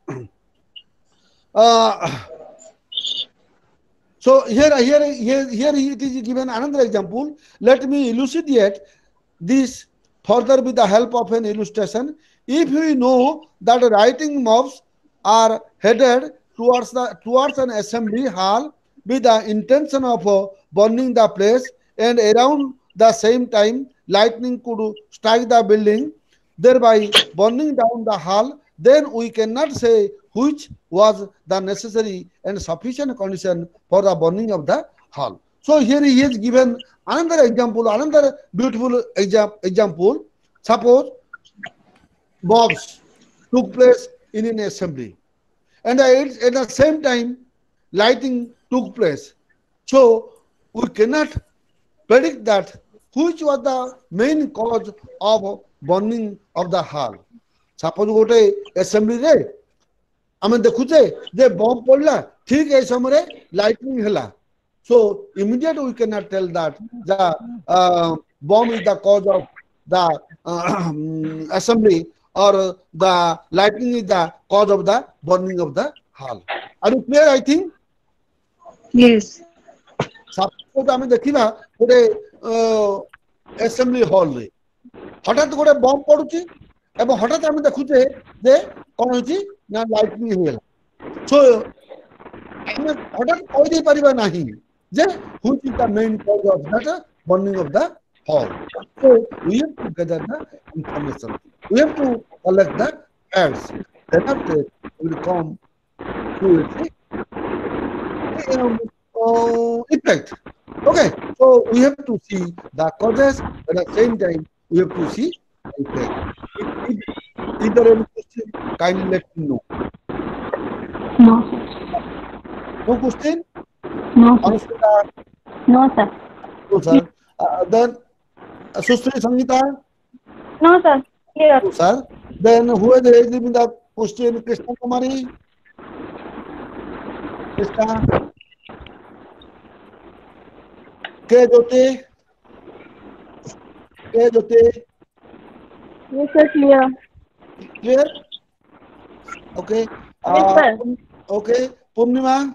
Uh, so here, here, here, here it is given another example. Let me elucidate this further with the help of an illustration. If we know that writing mobs are headed towards the towards an assembly hall with the intention of uh, burning the place, and around the same time lightning could strike the building, thereby burning down the hall, then we cannot say which was the necessary and sufficient condition for the burning of the hall. So here he is given another example, another beautiful exam example. Suppose bombs took place in an assembly, and at the same time lighting took place. So we cannot predict that which was the main cause of burning of the hall. Suppose गोटे assembly रे आमे देखुचे जे बम पड़ला ठीक ए समय lightning हला. So immediately we cannot tell that the uh, bomb is the cause of the uh, assembly or the lightning is the cause of the burning of the hall. Are you clear? I think. Yes. Suppose आमे देखिबा गोटे assembly hall रे हठात गोटे बम पड़ुची एवं हठात आमे देखुचे जे कोन होची ना लाइटनिंग होइला. सो आमे हठात कहि दे परिबा नाही जे which is the main cause of that burning of the hall. So we have to gather the information. We have to collect the facts. Then after we will come to its um, uh, effect. Okay, so we have to see the causes, but at the same time we have to see the effect. If, if, if there is any question, kindly let me know. No, sir. No question? No, sir. Anushka? No, sir. No, sir. Uh, then, uh, Sustri Sangeeta? No, sir. Clear. No, sir. Then, who is raising the question? Krishna Kumari? Krishna? K. Jyote? K. Jyote? Yes, sir. Clear. Clear? Okay. Uh, Yes, sir. Okay. Purnima?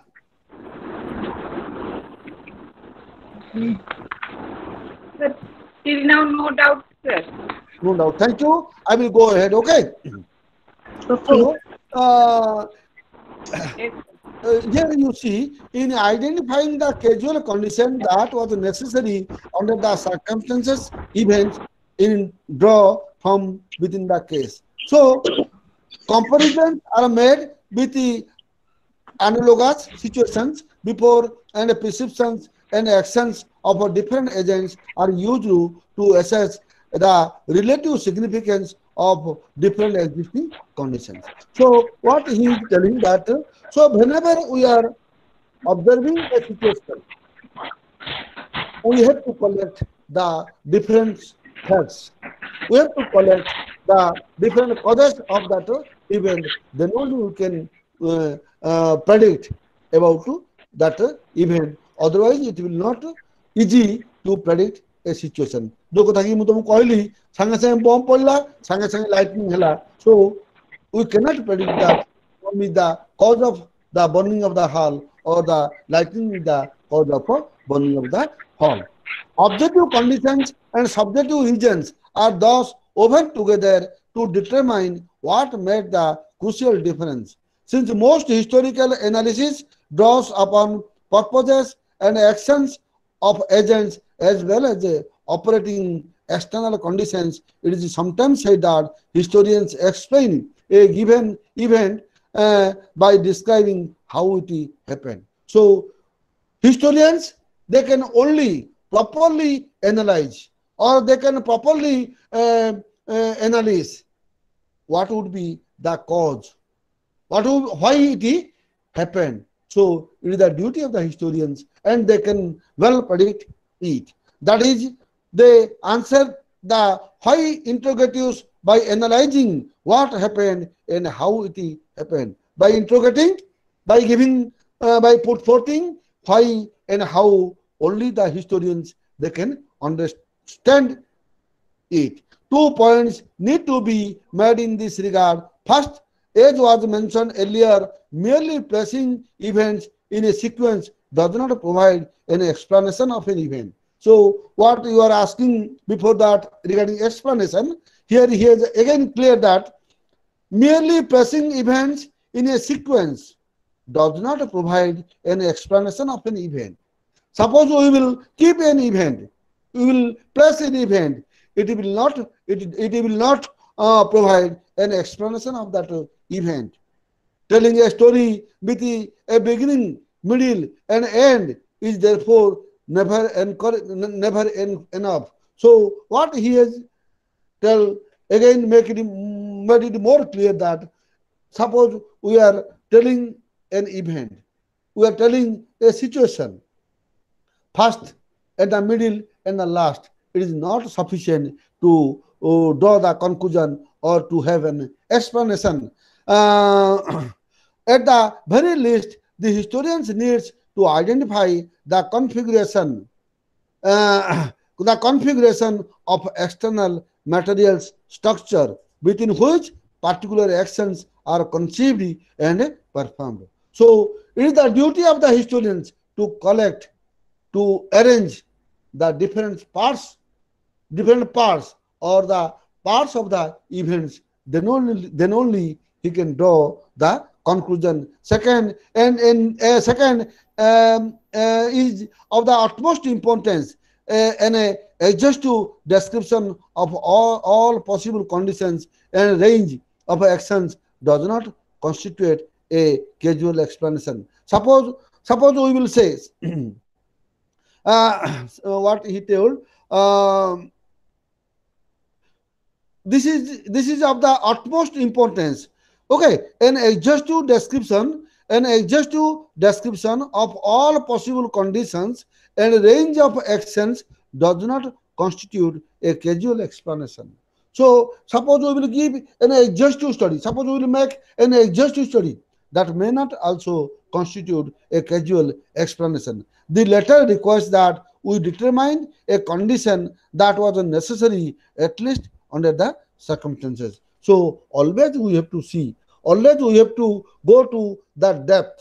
But till now, no doubt, sir. No doubt. Thank you. I will go ahead. Okay. So, uh, Yes. Uh, here you see, in identifying the casual condition that was necessary under the circumstances, events in draw from within the case. So, comparisons are made with the analogous situations before, and perceptions and actions of different agents are used to assess the relative significance of different existing conditions. So what he is telling that, so whenever we are observing a situation, we have to collect the different facts. We have to collect the different causes of that event. Then only we can uh, uh, predict about that event. Otherwise, it will not easy to predict a situation. जो कथा कि मुझे कहली संगे संगे बम पड़ला संगे संगे lightning हला. So we cannot predict that what is the cause of the burning of the hall or the lightning is the cause of burning of the hall. Objective conditions and subjective reasons are thus woven together to determine what made the crucial difference. Since most historical analysis draws upon purposes and actions of agents as well as uh, operating external conditions, it is sometimes said that historians explain a given event uh, by describing how it happened. So, historians, they can only properly analyze or they can properly uh, uh, analyze what would be the cause, what would, why it happened. So, it is the duty of the historians and they can well predict it. That is, they answer the why interrogatives by analyzing what happened and how it happened. By interrogating, by giving, uh, by put forthing why and how, only the historians, they can understand it. Two points need to be made in this regard. First, as was mentioned earlier, merely placing events in a sequence does not provide an explanation of an event. So, what you are asking before that regarding explanation, here he is again clear that merely placing events in a sequence does not provide an explanation of an event. Suppose we will keep an event, we will place an event. It will not. It it will not uh, provide an explanation of that uh, event. Telling a story with a beginning, middle, and end is therefore never never enough. So what he has tell again make it made it more clear that suppose we are telling an event, we are telling a situation, first and the middle and the last. It is not sufficient to uh, draw the conclusion or to have an explanation. Uh, at the very least, the historians needs to identify the configuration, uh, the configuration of external materials structure within which particular actions are conceived and performed. So it is the duty of the historians to collect, to arrange the different parts, different parts or the parts of the events. Then only, then only he can draw the conclusion. Second, and in uh, second um, uh, is of the utmost importance, uh, and a exhaustive description of all, all possible conditions and range of actions does not constitute a casual explanation. Suppose, suppose we will say uh, what he told. Um, this is this is of the utmost importance. Okay, an exhaustive description, an exhaustive description of all possible conditions and range of actions does not constitute a casual explanation. So, suppose we will give an exhaustive study, suppose we will make an exhaustive study, that may not also constitute a casual explanation. The latter requires that we determine a condition that was necessary, at least under the circumstances. So always we have to see, always we have to go to the depth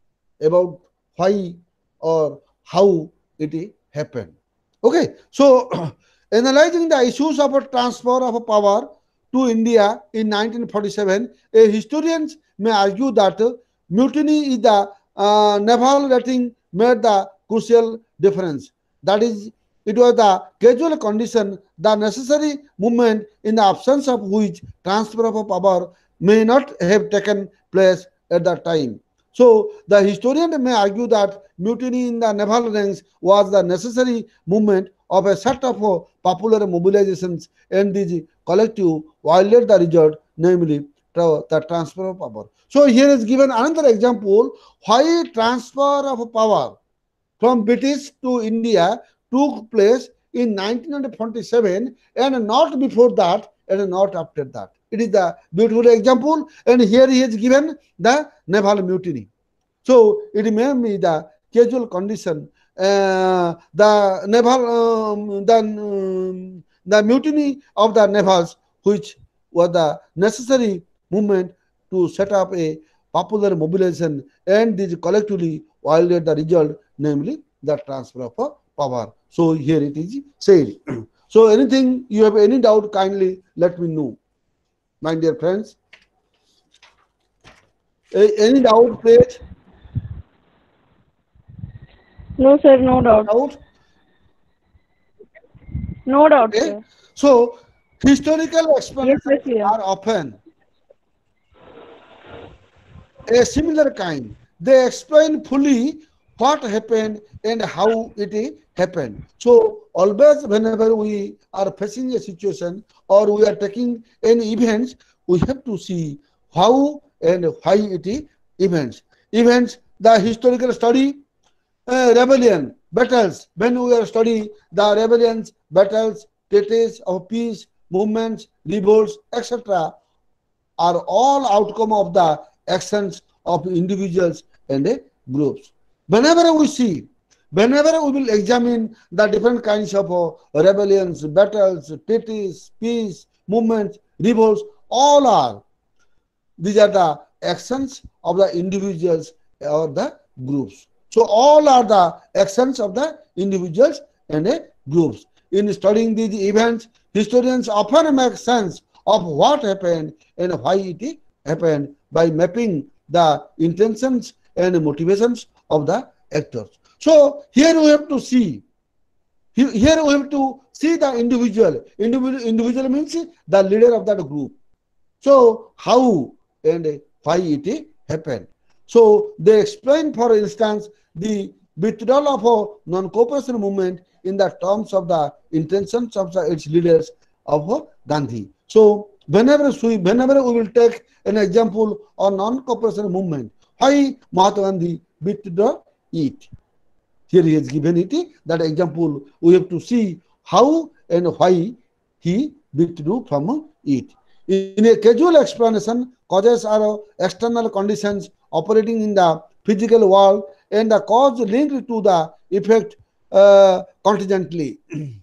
about why or how it happened. Okay, so analyzing the issues of a transfer of power to India in nineteen forty-seven, a historian may argue that mutiny is the uh, naval rating made the crucial difference. That is, it was the casual condition, the necessary movement in the absence of which transfer of power may not have taken place at that time. So the historian may argue that mutiny in the naval ranks was the necessary movement of a set of popular mobilizations, and the collective violated the result, namely the transfer of power. So here is given another example why transfer of power from British to India took place in nineteen forty-seven and not before that and not after that. It is the beautiful example, and here he has given the naval mutiny. So it may be the casual condition, uh, the naval, um, the, um, the mutiny of the navals, which was the necessary movement to set up a popular mobilization, and this collectively violated the result, namely the transfer of power. So here it is said. So anything you have any doubt, kindly let me know, my dear friends. Any doubt, please? No, sir, no doubt. Doubt? No doubt, Okay. sir. So historical explanations Yes, yes, yes. are often a similar kind. They explain fully what happened and how it happened. So always whenever we are facing a situation or we are taking any events, we have to see how and why it events. Events, the historical study, uh, rebellion, battles. When we are studying the rebellions, battles, treaties of peace, movements, revolts, et cetera, are all outcome of the actions of individuals and uh, groups. Whenever we see, whenever we will examine the different kinds of uh, rebellions, battles, treaties, peace, movements, revolts, all are, these are the actions of the individuals or the groups. So all are the actions of the individuals and uh, groups. In studying these events, historians often make sense of what happened and why it happened by mapping the intentions and motivations of the actors. So here we have to see. Here we have to see the individual. Individual, individual means the leader of that group. So how and why it happened. So they explain, for instance, the withdrawal of a non-cooperation movement in the terms of the intentions of the, its leaders of Gandhi. So whenever we, whenever we will take an example of non-cooperation movement, why Mahatma Gandhi withdraw it? Here he has given it, that example. We have to see how and why he withdrew from it. In a casual explanation, causes are external conditions operating in the physical world, and the cause linked to the effect uh, contingently.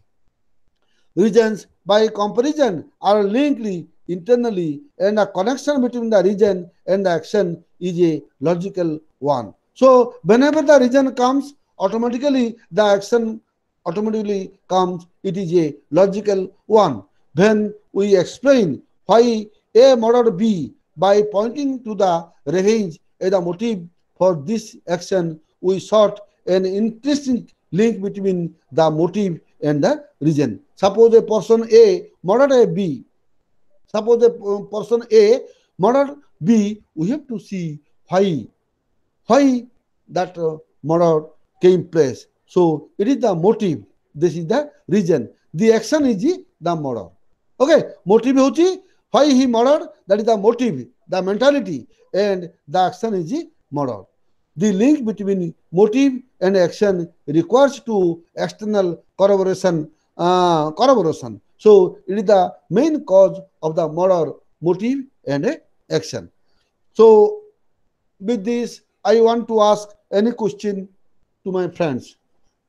Regions, by comparison, are linked internally, and the connection between the region and the action is a logical one. So, whenever the region comes, automatically the action automatically comes. It is a logical one. When we explain why A murdered B by pointing to the revenge as the motive for this action, we sought an interesting link between the motive and the reason. Suppose a person A murdered a B. Suppose a person A murdered B, we have to see why. Why that uh, murder came place. So it is the motive. This is the reason. The action is the murder. Okay, motive is why he murdered. That is the motive, the mentality, and the action is the murder. The link between motive and action requires to external corroboration. Uh, corroboration. So it is the main cause of the murder, motive and action. So with this, I want to ask any question to my friends.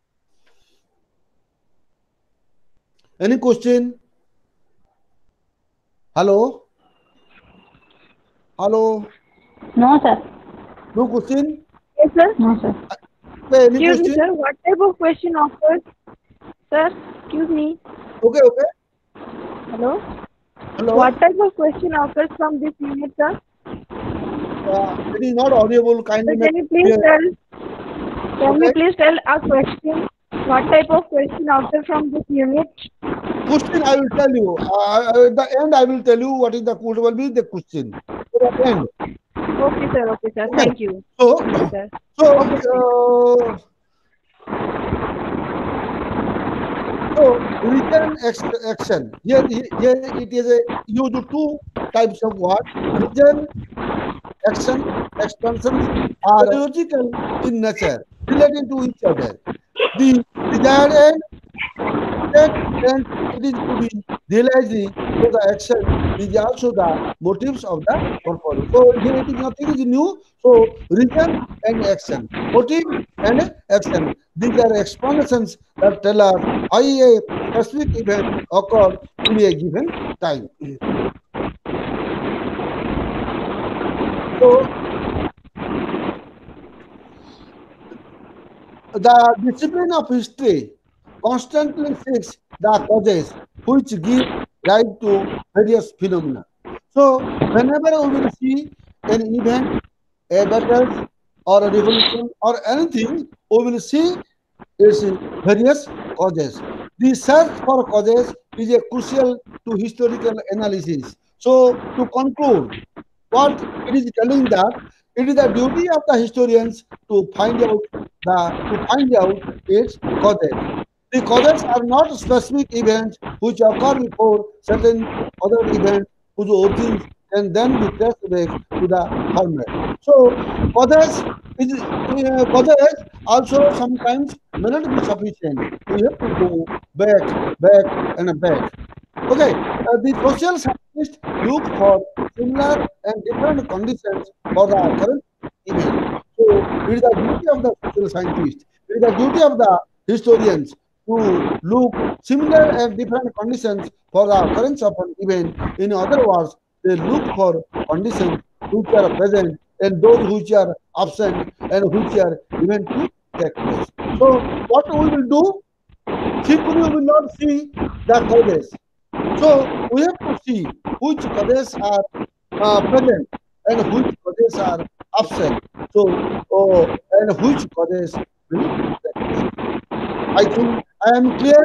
Any question? Hello? Hello? No, sir. No question? Yes, sir. No, sir. Any Excuse me, question? sir. What type of question occurs? Sir, excuse me. Okay, okay. Hello? Hello? What type of question occurs from this unit, sir? Uh, it is not audible. Kindly Sir, make can you please clear. tell? Can Okay. you please tell a question? What type of question occurs from this unit? Question I will tell you. Uh, at the end, I will tell you what is the what will be the question. At the end. Okay, sir. Okay, sir. Okay. Thank you. So, Okay, sir. so, uh, so return ex- action. Here, here it is a use two types of word. Return action, expansion are logical in nature, related to each other. The desired end, and it is to be realized. So the action is also the motives of the purpose. So here it is nothing is new. So reason and action, motive and action. These are explanations that tell us how a specific event occurred in a given time. So the discipline of history constantly seeks the causes which give rise to various phenomena. So whenever we will see an event, a battle, or a revolution, or anything, we will see its various causes. The search for causes is a crucial to historical analysis. So to conclude, what it is telling that it is the duty of the historians to find out the to find out its causes. The causes are not specific events which occur before certain other events whose origins can then be traced back to the founder. So causes is uh, causes also sometimes may not be sufficient. We have to go back, back, and back. Okay, uh, the social scientists look for similar and different conditions for the current event. So it is the duty of the social scientists, it is the duty of the historians to look similar and different conditions for the occurrence of an event. In other words, they look for conditions which are present and those which are absent and which are even to take place. So what we will do? Simply we will not see the causes. So we have to see which causes are uh, present and which causes are absent. So, oh, and which causes will take place. I think I am clear.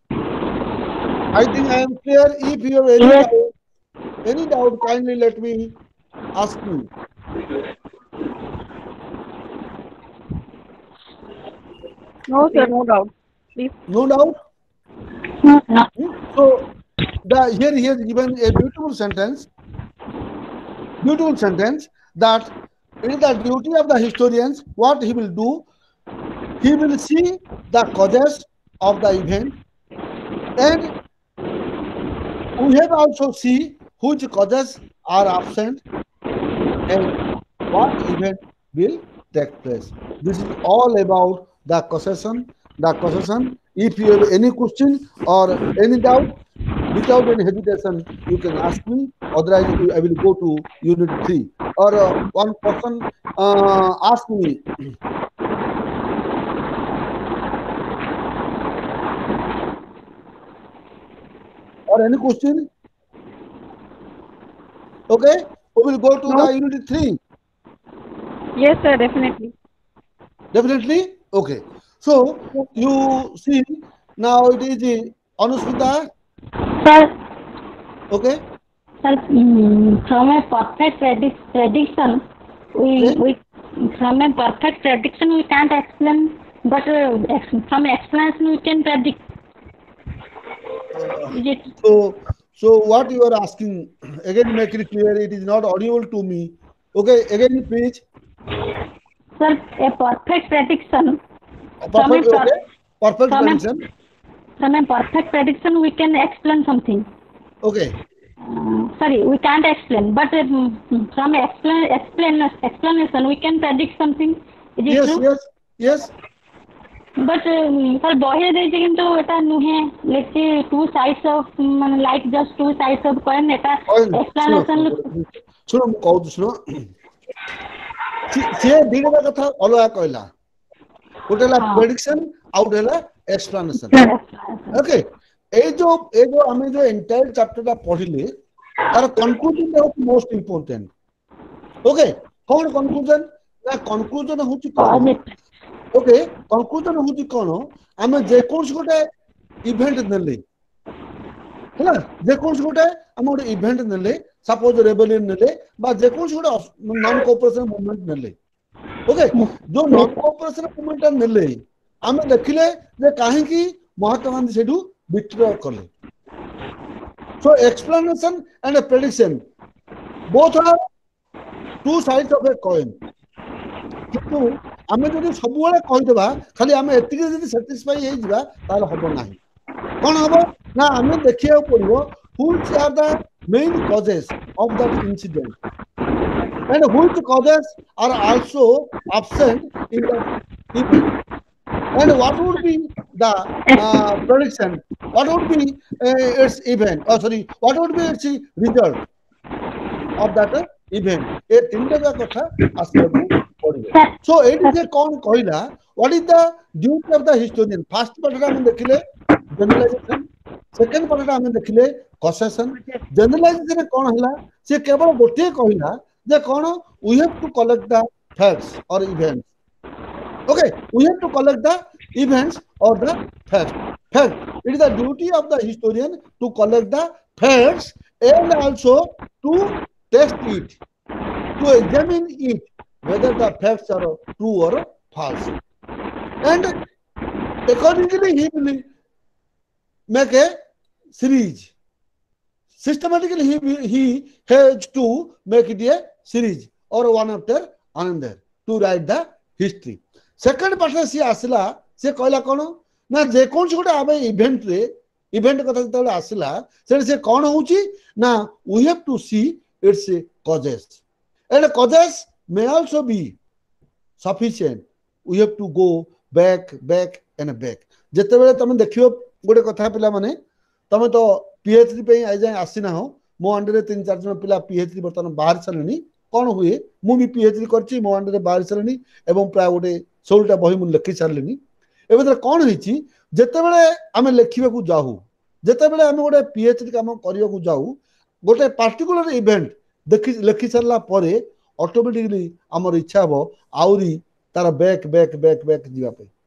I think I am clear. If you have any Yes. doubt, any doubt, kindly let me ask me. No, sir, no doubt. Please. No doubt. No, no. Hmm? So the here he has given a beautiful sentence. Beautiful sentence that it is the duty of the historians. What he will do, he will see the causes of the event, and we have also see which causes are absent and what event will take place. This is all about the causation. The causation. If you have any question or any doubt, without any hesitation, you can ask me. Otherwise, I will go to unit three. Or uh, one person uh, asked me, or any question? Okay, we will go to No. the unit three. Yes, sir, definitely. Definitely? Okay. So you see now it is the Anusmita. Sir, Okay. sir, mm, from a perfect predic- prediction, we, Okay. we from a perfect prediction we can't explain, but uh, ex- from explanation we can predict. Uh, Is it? so so what you are asking again? Make it clear. It is not audible to me. Okay. Again, please. Sir, a perfect prediction Uh, from a Perfect. Okay. per- Perfect from a prediction. from a perfect prediction we can explain something. Okay. Uh, sorry, we can't explain, but um, from explain, explain explanation we can predict something. Is it Yes. true? Yes. Yes. But um, sir, বহিরে ଦେଇଛି কিন্তু এটা ନୁହେଁ ଲେଖି two sides of ମାନେ like just two sides of coin এটা ଶୁଣ explanation ଶୁଣ ମୁଁ କହୁଛି ଶୁଣ ସିଏ ଦିଟା କଥା ଅଲଗା କହିଲା ଗୋଟେ ହେଲା ହଁ। ପ୍ରେଡିକ୍ସନ ଆଉ ଗୋଟେ ହେଲା ଏକ୍ସପ୍ଲାନେସନ ଓକେ ଏଇ ଯୋଉ ଏଇ ଯୋଉ ଆମେ ଯୋଉ ଏଣ୍ଟାୟାର ଚାପ୍ଟରଟା ପଢିଲେ ତାର କନକ୍ଲୁଜନ ହଉଛି ମୋଷ୍ଟ ଇମ୍ପୋର୍ଟାଣ୍ଟ ଓକେ କଣ କନକ୍ଲୁଜନ ନା କନକ୍ଲୁଜନ ହଉଛି କଣ ଓକେ କନକ୍ଲୁଜନ ହଉଛି କଣ ଆମେ ଯେକୌଣସି ଗୋଟେ ଇଭେଣ୍ଟ ନେଲେ ହେଲା ଯେକୌଣସି ଗୋଟେ ଆମେ ଗୋଟେ ଇଭେଣ୍ଟ ନେଲେ ସପୋଜ ରେବେଲିୟନ ନେଲେ ବା ଯେକୌଣସି ଗୋଟେ ନନ୍ କୋଅପରେସନ ମୁଭମେଣ୍ଟ ନେଲେ ଓକେ ଯୋଉ ନନ୍ କୋଅପରେସନ ମୁଭମେଣ୍ଟ ନେଲେ ଆମେ ଦେଖିଲେ ଯେ କାହିଁକି ମହାତ୍ମା ଗାନ୍ଧୀ ସେଠୁ ବିଟ୍ର କଲେ so explanation and prediction both are two sides of a coin କିନ୍ତୁ ଆମେ ଯଦି ସବୁବେଳେ କହିଦେବା ଖାଲି ଆମେ ଏତିକି ଯଦି ସାଟିସ୍ଫାଇ ହେଇଯିବା ତାହେଲେ ହବ ନାହିଁ କଣ ହବ ନା ଆମେ ଦେଖିବାକୁ ପଡିବ which are the main causes of that incident and which causes are also absent in the event and what would be the uh, prediction what would be uh, its event oh sorry what would be its result of that uh, event ए तीनटा का कथा आसबाकू पड़िबो सो eighty जे कोन कहला what is the duty of the historian first part हम देखिले generalisation second part हम देखिले कसेशन जनरलाइजेशन कोन हला से केवल गोटे कहला जे कोन we have to collect the facts और events okay we have to collect the events और the facts fact it is the duty of the historian to collect the facts and also to test it to examine it whether the facts are true or false and accordingly he will make a series systematically he will, he has to make it a series or one after another to write the history second part से आसला से कहला कोन ना जे कौन गोटे आम event रे event कथा जो आसला से कौन होची ना we have to see its causes and causes may also be sufficient we have to go back back and back जते बेले तुम देखियो गोटे कथा पिला माने तुम तो पीएचडी पे आज जाए आसी ना हो मो अंडर तीन चार जन पिला पीएचडी बर्तमान बाहर सारे कौन हुए मु भी पीएचडी करची मो अंडर बाहर सारे एवं प्राय गोटे सोलटा बही मु लिखि सारे एवं कौन होती जितेबले आम लिखा जाऊ जितेबले आम गोटे पीएचडी काम करने को जाऊ गोटे पार्टिकुलर इवेंट देखि लिखि सारा ऑटोमेटिकली आमर इच्छा हम आहरी तार बैक बैक बैक बैक जीवाई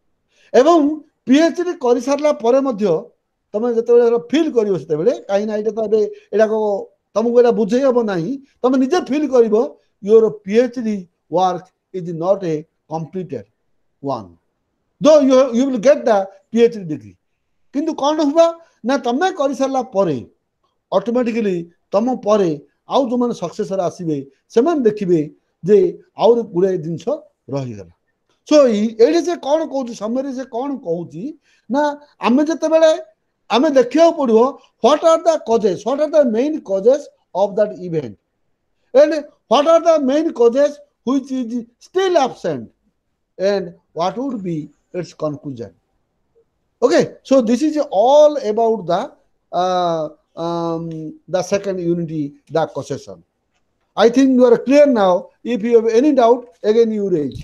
एवं पीएचडी कर सारा पर तुम जो फिल कर कहीं तुमको ये बुझे हम ना तुम निजे फिल कर your PhD work is not a completed one दो you you will get the PhD degree किंतु कौन हुआ ना तुम कर सारा ऑटोमेटिकली तुम पर आउ जो मैंने सक्सेसर आसवे से देखिए जे आउ गुड़े जिनस रहीगला सो ये से कौन कौन समय से कौन कहूँ ना आम जिते बड़े आम देखा पड़ो what are the causes what are the main causes of that event and what are the main causes which is still absent and what would be its conclusion okay so this is all about the uh, um, the second unity the causation. I think you are clear now. If you have any doubt again you raise.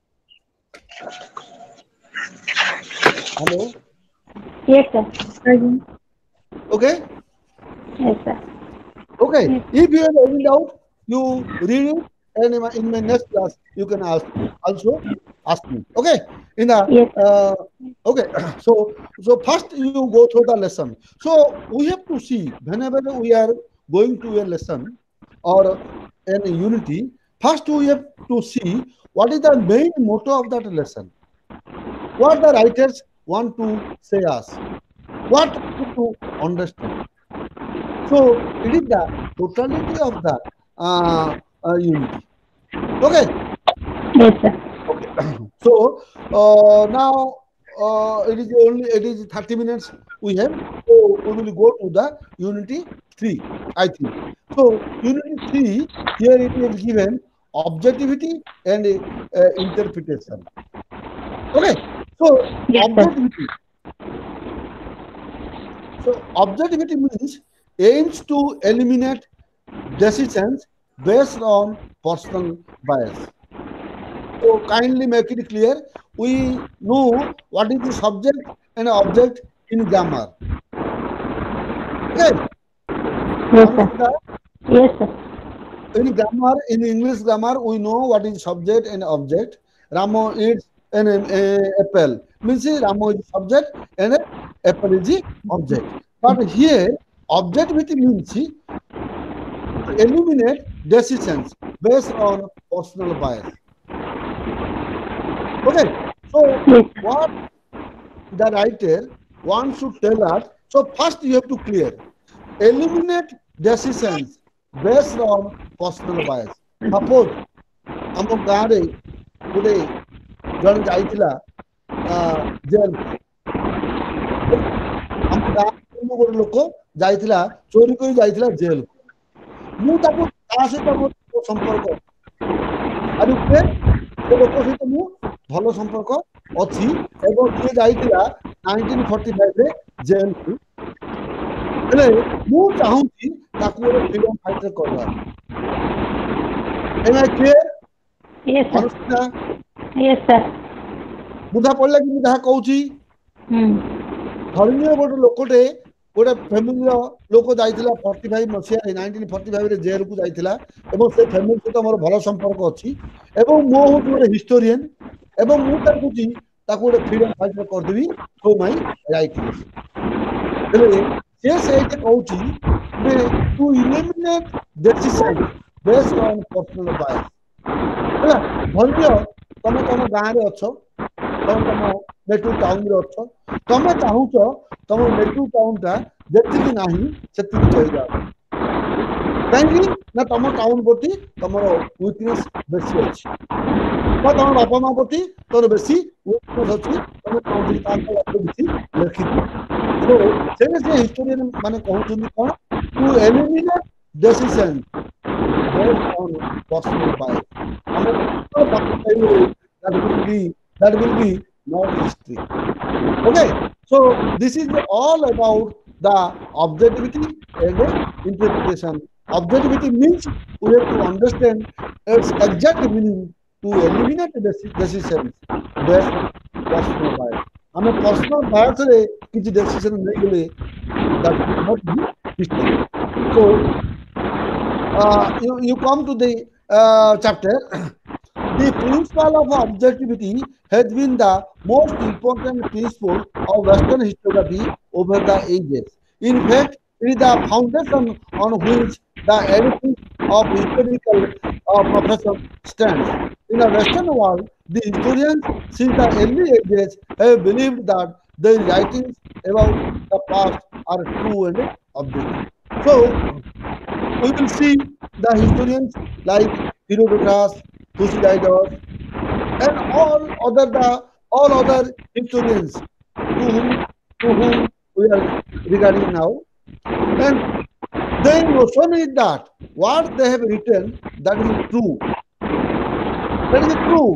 Hello. Yes sir. Okay. Yes sir. Okay. Yes. If you have any doubt you read it and in my, in my next class you can ask also ask me. Okay. In the Yes. uh, okay. So so first you go through the lesson. So we have to see whenever we are going to a lesson or in unity. First we have to see what is the main motto of that lesson. What the writers want to say us. What to understand. So it is the totality of the uh, uh, unity. Okay. Yes sir. Okay. So uh, now uh, it is only it is thirty minutes we have. So we will go to the unity three. I think so. Unity three here it is given objectivity and uh, interpretation. Okay. So Yes, objectivity. So objectivity means aims to eliminate decisions based on personal bias. So kindly make it clear. We know what is the subject and object in grammar. Okay. Yes sir. Yes sir. In grammar, in English grammar, we know what is subject and object. Ramo eats an uh, apple. Means Ramo is subject and apple is the object. But here, objectivity means to eliminate decisions based on personal bias. Okay, so Yes. what the writer wants to tell us, so first you have to clear, eliminate decisions based on personal bias. Suppose, हम गाँव रे गोटे जन जाइतिला jail हम गाँव गोटे लोक जाइतिला चोरी कर जाइतिला जेल मु ताको ता सहित मोर संपर्क आरो पे से लोक सहित मु भलो संपर्क अछि एवं से जाइतिला नाइंटीन फोर्टी फाइव रे जेल को हेले मु चाहू छी ताको एक फ्रीडम फाइटर करबा एना के Yes sir. Anushka Yes sir. बुझा पड़ला कि मुझा कहू छी Hmm. धर्मीय गोटे लोकटे गोटे फैमिली लोक जाइतिला फोर्टी फाइव मसिया नाइंटीन फोर्टी फाइव रे जेल को जाइतिला एवं से फैमिली सहित मोर भलो संपर्क अछि एवं मो हूँ गोटे हिस्टोरियन एवं मु ताकू छी ताकू गोटे फ्रीडम फाइटर कर देबी सो माय राइट हेले से से कहू छी जे to eliminate decision based on personal bias ହେଲା ଧରିଦିଅ ତମେ ତମ ଗାଁରେ ଅଛ ତମେ ତମ ନେଟିଭ ଟାଉନରେ ଅଛ ତମେ ଚାହୁଁଛ ତମ ନେଟିଭ ଟାଉନଟା ଯେତିକି ନାହିଁ ସେତିକି କହିଯାଅ କାହିଁକି ନା ତମ ଟାଉନ ପ୍ରତି ତମର ୱିକନେସ୍ ବେଶୀ ଅଛି ବା ତମ ବାପା ମା ପ୍ରତି ତୋର ବେଶୀ ୱିକନେସ୍ ଅଛି ତମେ ଚାହୁଁଛ ତାଙ୍କ ବାପା କିଛି ଲେଖିଦିଅ so ସେ ସେ ହିଷ୍ଟୋରିଆନ ମାନେ କହୁଛନ୍ତି କ'ଣ to eliminate decision based on personal bias. That will be that will be not history. Okay, so this is all about the objectivity and the interpretation. Objectivity means we have to understand its exact meaning to eliminate the decisions based on personal bias. हमें personal bias रे किसी decision नहीं ले that will not be history. So. Uh, you, you come to the uh, chapter. The principle of objectivity has been the most important principle of Western historiography over the ages. In fact, it is the foundation on which the edifice of historical uh, profession stands. In the Western world, the historians since the early ages have believed that their writings about the past are true and objective. So, we will see the historians like Herodotus, Thucydides, and all other the all other historians to whom to whom we are regarding now. And their notion is that what they have written that is true. That is true.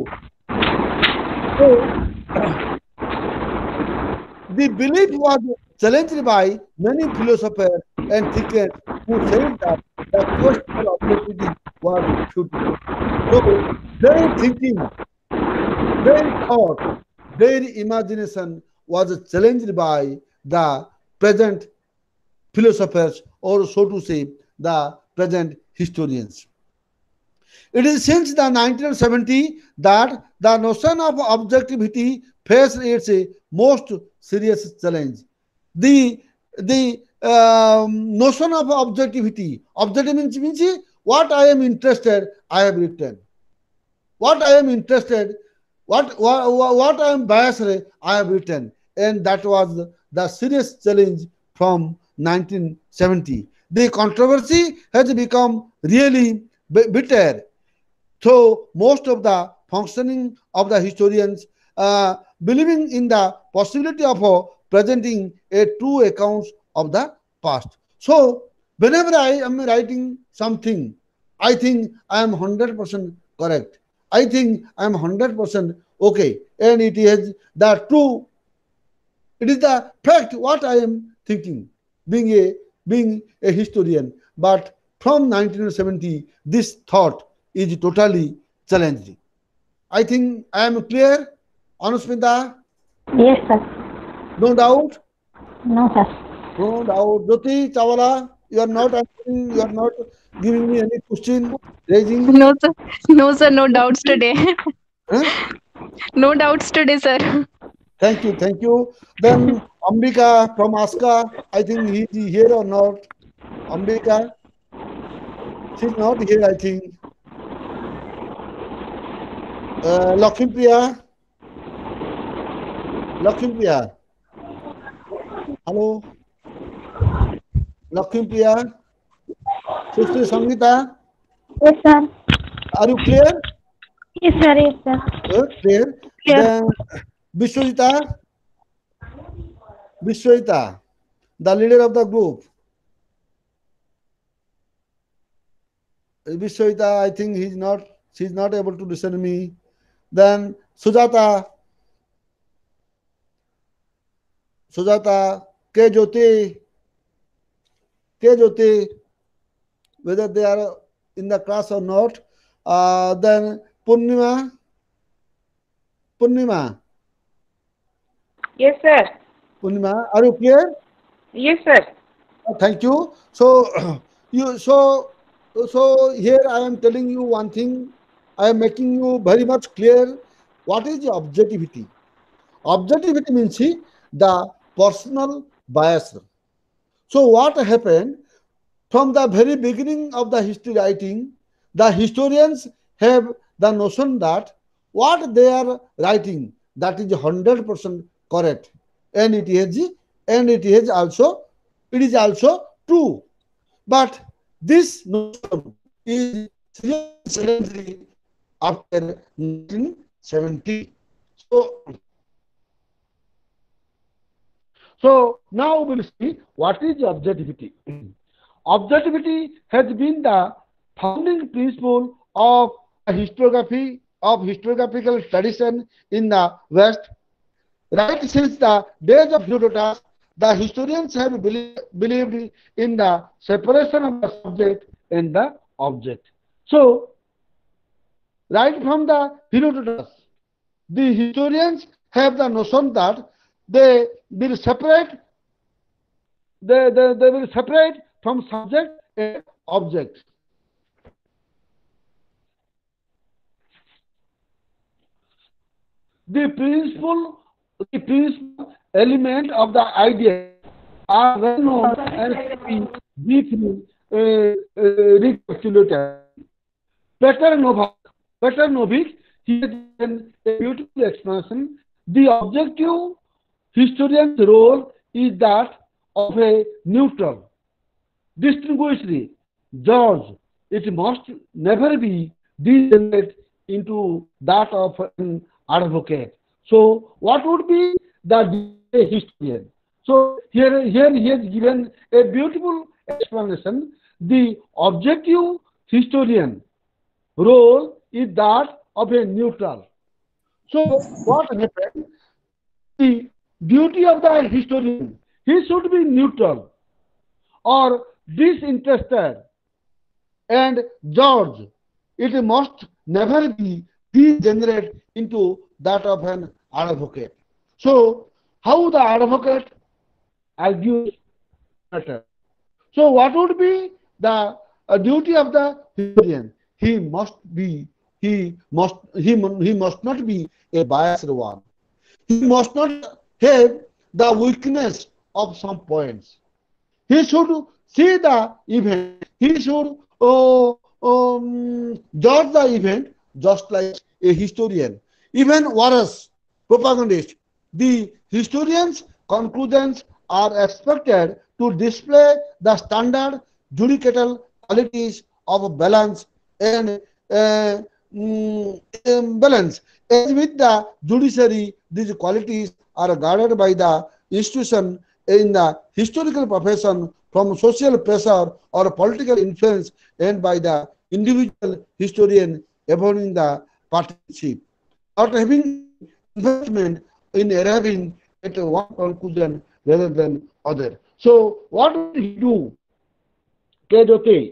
So the belief was challenged by many philosophers and thinkers who said that the question of objectivity was futile. So their thinking, their thought, their imagination was challenged by the present philosophers, or so to say, the present historians. It is since the nineteen seventy that the notion of objectivity faced its most serious challenge. The the um, notion of objectivity. Objective means, means what I am interested, I have written. What I am interested, what what, what I am biased, I have written, and that was the serious challenge from nineteen seventy. The controversy has become really bitter. So most of the functioning of the historians uh, believing in the possibility of uh, presenting a true account of the past. So whenever I am writing something, I think I am one hundred percent correct. I think I am one hundred percent okay, and it is the true. It is the fact what I am thinking, being a being a historian. But from nineteen seventy, this thought is totally challenged. I think I am clear, Anusmita? Yes, sir. No doubt? No, sir. No doubt. Jyoti Chawla, you are not answering, you are not giving me any question, raising. No, sir. No, sir. No doubts today. Huh? No doubts today, sir. Thank you, thank you. Then Ambika from Aska, I think he is here or not. Ambika, she's not here, I think. Uh, Lakshmipriya, Lakshmipriya. Hello, Lakshmipriya. Sister Sangita, Yes, sir. are you clear? Yes, sir. Yes, sir. Uh, clear. Clear. Then Vishwajita, Vishwajita, the leader of the group. Vishwajita, I think he's not, she's not able to listen to me. Then Sujata, Sujata, K. Jyoti, K. Jyoti, whether they are in the class or not. Uh, then Purnima, Purnima, Yes, sir. Purnima, are you clear? Yes, sir. Uh, Thank you. So you so so here I am telling you one thing. I am making you very much clear what is the objectivity. Objectivity means see, the personal bias. So what happened from the very beginning of the history writing, the historians have the notion that what they are writing that is one hundred percent correct, and it is and it is also it is also true. But this notion is seriously after nineteen seventy. So, so now we'll see what is objectivity. Objectivity has been the founding principle of historiography of historiographical tradition in the West. Right since the days of Herodotus, the historians have believed, believed in the separation of the subject and the object. So, right from the Herodotus, the historians have the notion that they will separate, they, they, they will separate from subject and object. the principal, the principal element of the idea are well known and should be briefly uh, uh, recapitulated. Peter Novak, Peter Novik, he has given a beautiful explanation. The objective historian's role is that of a neutral. Distinguished George, it must never be degenerate into that of an advocate. So, what would be the historian? So, here, here he has given a beautiful explanation. The objective historian role is that of a neutral. So, what happened? The duty of the historian, he should be neutral or disinterested. And George, it must never be degenerate into that of an advocate. So, how the advocate argues matter. So, what would be the uh, duty of the historian? He must be, he must, he, he must not be a biased one. He must not have the weakness of some points. He should see the event. He should uh, um, judge the event just like a historian. Even worse, propagandist. The historian's conclusions are expected to display the standard judicial qualities of balance and uh, mm, um, balance. As with the judiciary, these qualities are guarded by the institution in the historical profession from social pressure or political influence and by the individual historian avoiding the partnership, not having investment in arriving at one conclusion rather than other. So, what will he do? Okay, okay.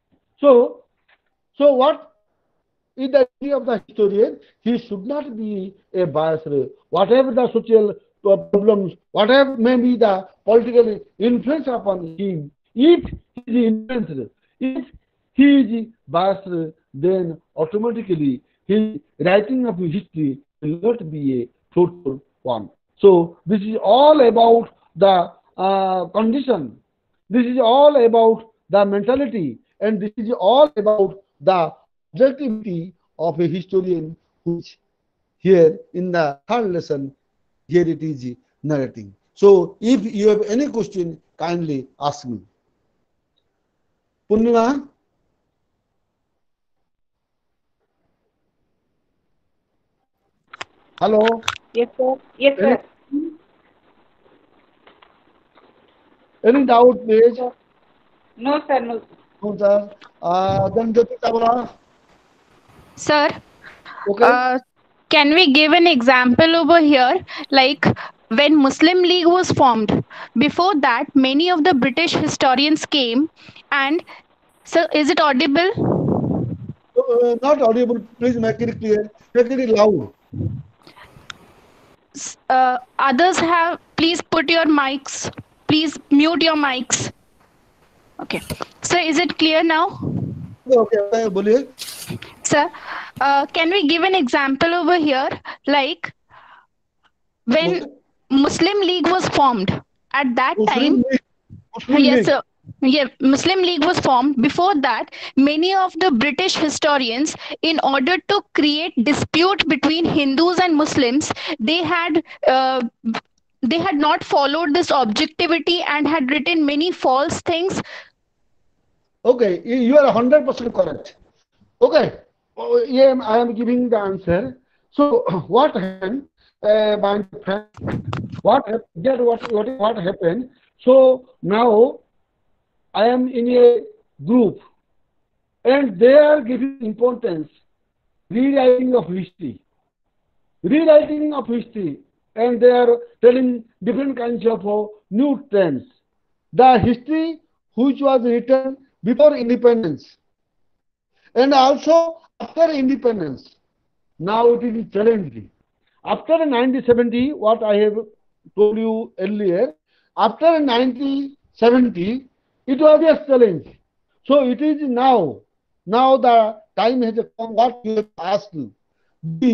So, so what is the duty of the historian? He should not be a biased. Whatever the social problems, whatever may be the political influence upon him, if he is influenced, if he is biased, then automatically his writing of history will not be a fruitful one. So this is all about the uh, condition. This is all about the mentality, and this is all about the objectivity of a historian, which here in the third lesson, here it is narrating. So if you have any question, kindly ask me. Purnima? Hello? Yes, sir. Yes, sir. Any doubt, please? No, sir. No. No, sir. Uh, then Jyoti Chabra. Sir, Okay. uh, can we give an example over here? Like when Muslim League was formed, before that, many of the British historians came and, so is it audible? Uh, not audible. Please make it clear. Make it loud. Uh, others have, please put your mics, please mute your mics. Okay. So is it clear now? Okay, okay, बोलिए. Sir, uh, can we give an example over here? Like when Muslim League was formed, at that time, Muslim League. Muslim yes, League. sir. Yeah, Muslim League was formed. Before that, many of the British historians, in order to create dispute between Hindus and Muslims, they had uh, they had not followed this objectivity and had written many false things. Okay, you you are one hundred percent correct. Okay, oh, yeah, I am giving the answer. So, what happened? Uh, my friend, what happened? Get what, what, what happened? So, now I am in a group and they are giving importance rewriting of history. Rewriting of history, and they are telling different kinds of uh, new trends. The history which was written before independence and also after independence, now it is challenged. After nineteen seventy, what I have told you earlier, after nineteen seventy, it was a challenge. So it is now, now the time has come, what you have asked. The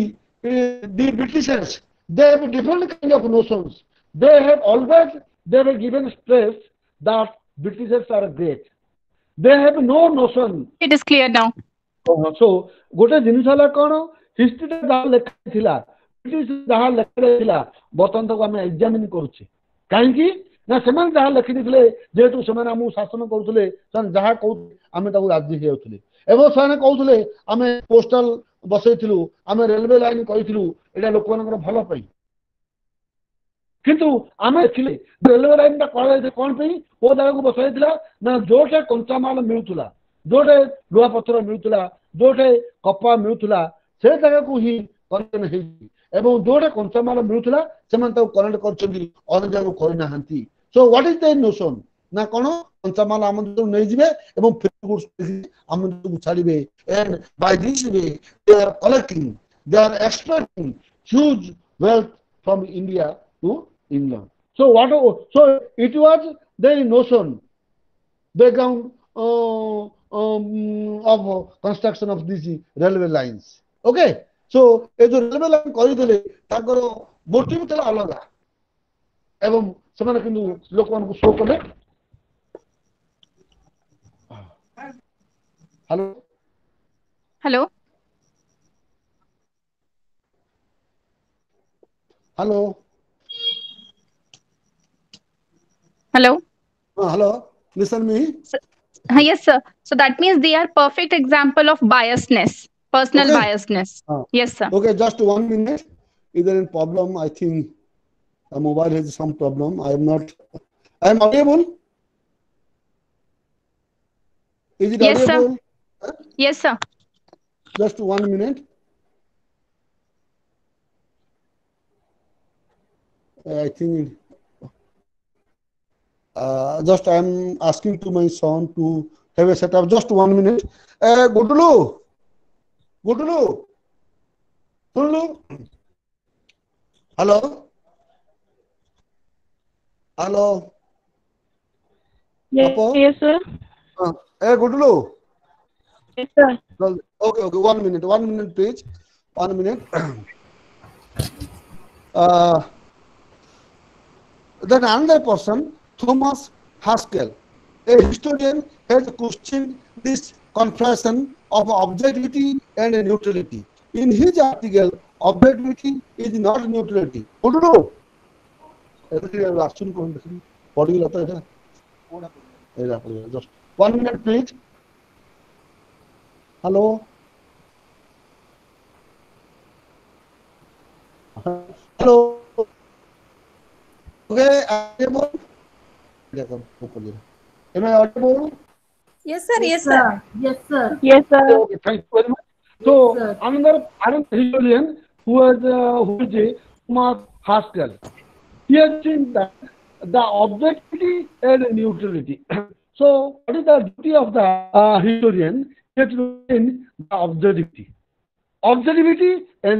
the Britishers, they have different kind of notions. They have always they have given stress that Britishers are great. They have no notion. It is clear now. So ଗୋଟେ ଜିନିଷ ହେଲା କଣ ହିଷ୍ଟ୍ରିରେ ଯାହା ଲେଖା ଥିଲା British ଯାହା ଲେଖା ଥିଲା ବର୍ତ୍ତମାନ ତାକୁ ଆମେ ଏକ୍ସାମିନ କରୁଛେ କାହିଁକି ନା ସେମାନେ ଯାହା ଲେଖିଦେଇଥିଲେ ଯେହେତୁ ସେମାନେ ଆମକୁ ଶାସନ କରୁଥିଲେ ସେମାନେ ଯାହା କହୁଥିଲେ ଆମେ ତାକୁ ରାଜି ହେଇଯାଉଥିଲେ ଏବଂ ସେମାନେ କହୁଥିଲେ ଆମେ ପୋଷ୍ଟାଲ ବସେଇଥିଲୁ ଆମେ ରେଲୱେ ଲାଇନ କହିଥିଲୁ ଏଇଟା ଲୋକମାନଙ୍କର ଭଲ ପାଇଁ କିନ୍ତୁ ଆମେ ଦେଖିଲେ ରେଲୱେ ଲାଇନଟା କରାଯାଇଥିଲା କଣ ପାଇଁ କୋଉ ଜାଗାକୁ ବସାଯାଇଥିଲା ନା ଯୋଉଟା କଞ୍ଚାମାଲ ମିଳୁଥିଲା ଯୋଉଟେ ଲୁହାପଥର ମିଳୁଥିଲା ଯୋଉଟେ କପା ମିଳୁଥିଲା ସେ ଜାଗାକୁ ହିଁ କନେକ୍ସନ ହେଇଛି ଏବଂ ଯୋଉଟା କଞ୍ଚାମାଲ ମିଳୁଥିଲା ସେମାନେ ତାକୁ କନେକ୍ଟ କରିଛନ୍ତି ଅନ୍ୟ ଜାଗାକୁ କରିନାହାନ୍ତି so what is the notion ନା କଣ କଞ୍ଚାମାଲ ଆମ ଦେଶରୁ ନେଇଯିବେ ଏବଂ ଆମ ଦେଶକୁ ଛାଡ଼ିବେ and by this way they are collecting they are extracting huge wealth from India to England so what so it was the notion background uh, um, of construction of these railway lines okay so ए जो railway line କରିଥିଲେ ତାଙ୍କର motive ଥିଲା ଅଲଗା ଏବଂ ସେମାନେ କିନ୍ତୁ ଲୋକମାନଙ୍କୁ show କଲେ हेलो Hello. Hello Hello. हाँ hello listen me So, uh, yes, sir. So that means they are perfect example of biasness, personal okay biasness. हाँ Yes, sir. okay just one minute is there any problem I think the mobile has some problem I am not I am audible is it Yes, sir. audible Yes, sir. just one minute I think uh, just I am asking to my son to have a setup just one minute uh, Gudulu Gudulu Gudulu hello hello Yes, Apo? yes, sir. Uh, hey Gudulu Yes, sir. well, okay okay one minute one minute please one minute uh, then another person Thomas Haskell a historian has questioned this conflation of objectivity and neutrality in his article objectivity is not neutrality Gudulu action पढ़ी लता है just one minute please hello hello okay audible am I audible Yes, sir. Yes, sir. Yes, sir. Yes, sir. okay thank you very much so another another historian who was uh, who is Thomas Haskell he has seen that the objectivity and neutrality. So, what is the duty of the uh, historian? He has to win the objectivity. Objectivity and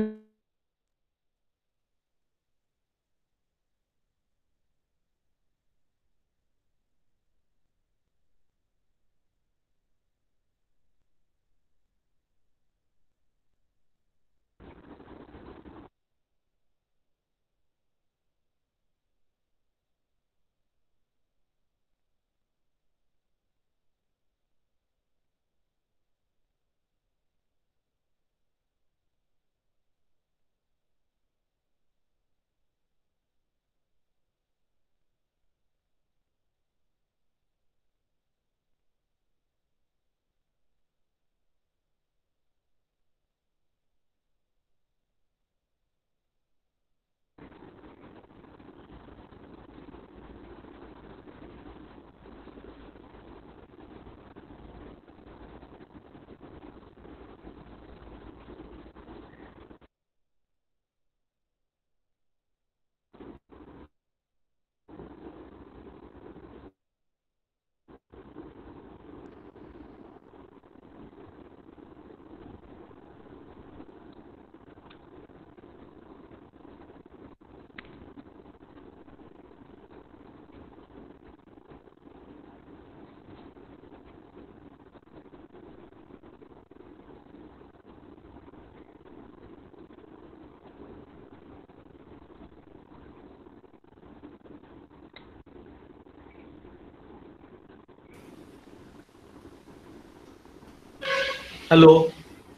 Hello.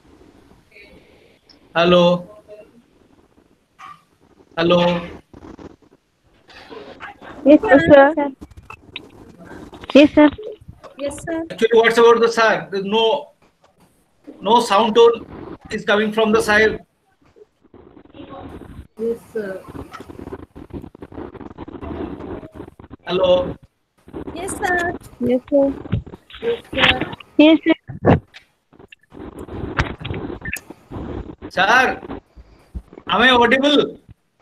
Hello. Hello. Yes, sir. Yes, sir. Yes, sir. Actually, what's about the side? There's no no sound tone is coming from the side. Yes, sir. Hello. Yes, sir. Yes, sir. Yes, sir. Yes, sir. Sir, am I audible?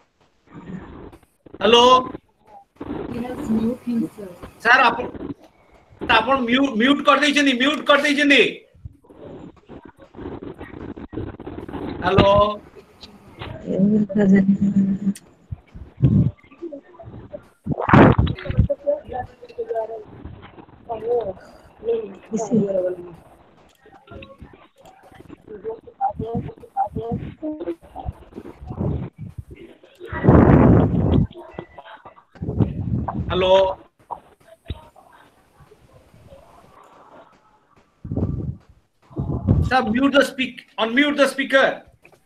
Hello. He has mute himself. Sir, आप ଆପଣ mute mute कर ଦେଇଛନ୍ତି mute कर ଦେଇଛନ୍ତି hello hello Sir, mute the speak unmute the speaker.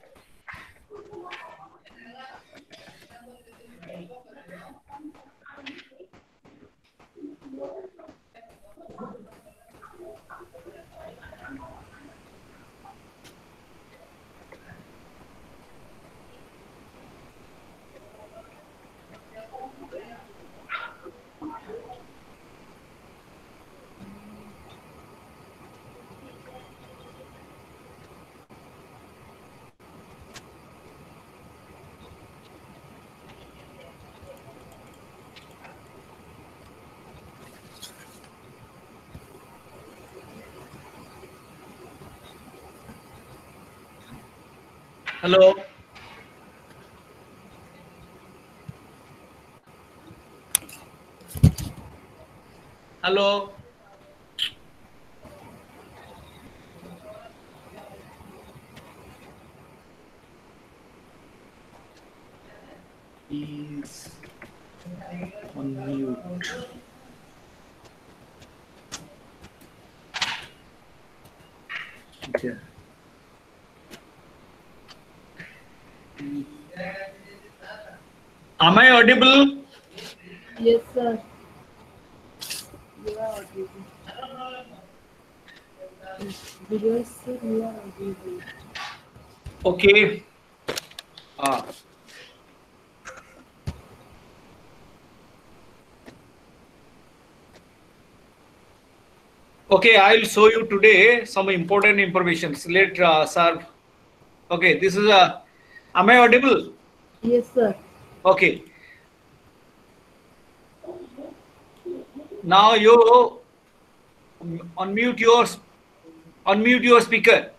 Hello. Hello. Please unmute. Okay. Am I audible? Yes, sir. You are audible. Yes, sir, you are audible. Okay. Ah. Okay, I'll show you today some important information. Let uh, sir. Okay, this is a. Am I audible? Yes, sir. Okay. Now you unmute your unmute your speaker.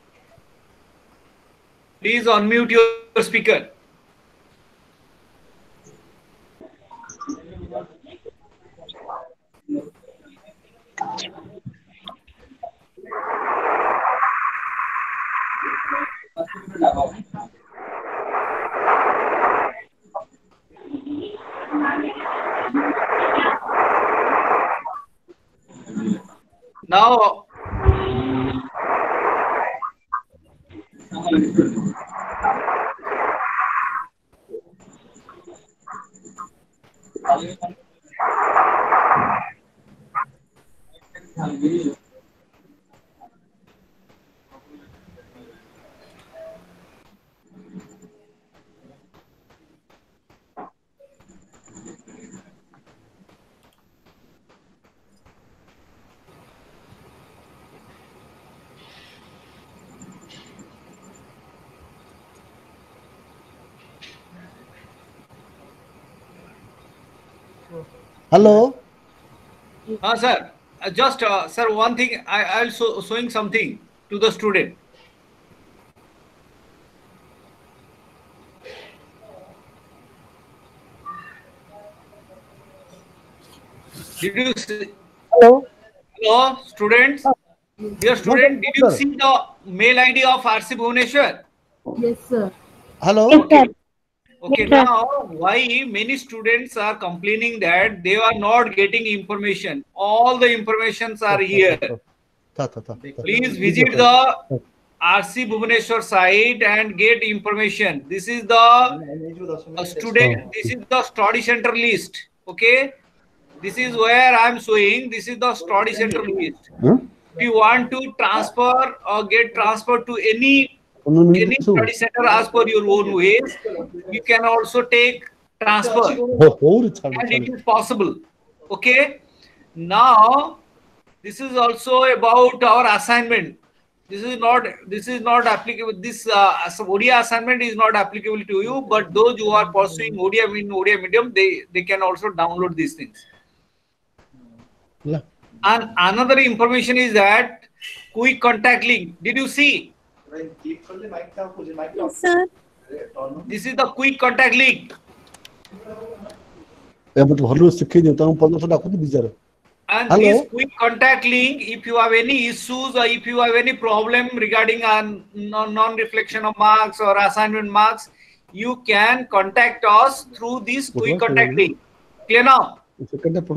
Please unmute your speaker. Now, Hello. uh, sir, uh, just uh, sir, one thing. I I'll show, showing something to the student. Did you see? Hello. Hello, students. Dear student, did you see the mail I D of R C Bhubaneswar? Yes, sir. Hello. Okay. Okay, now why many students are complaining that they are not getting information? All the informations are here. Tha, tha, tha, tha. Please visit the R C Bhubaneswar site and get information. This is the uh, student. This is the study center list. Okay. This is where I am showing. This is the study center list. Huh? If you want to transfer or get transferred to any any study center as per your own ways, you can also take transfer, and it is possible. Okay. Now this is also about our assignment. This is not this is not applicable. This uh, O D I assignment is not applicable to you, but those who are pursuing O D I in O D I medium, they they can also download these things. Yeah. And another information is that quick contact link. Did you see? Yes, sir. This is the quick contact link. And Hello? this quick contact link, if you have any issues or if you have any problem regarding a non-reflection of marks or assignment marks, you can contact us through this quick contact link. Clear now? Is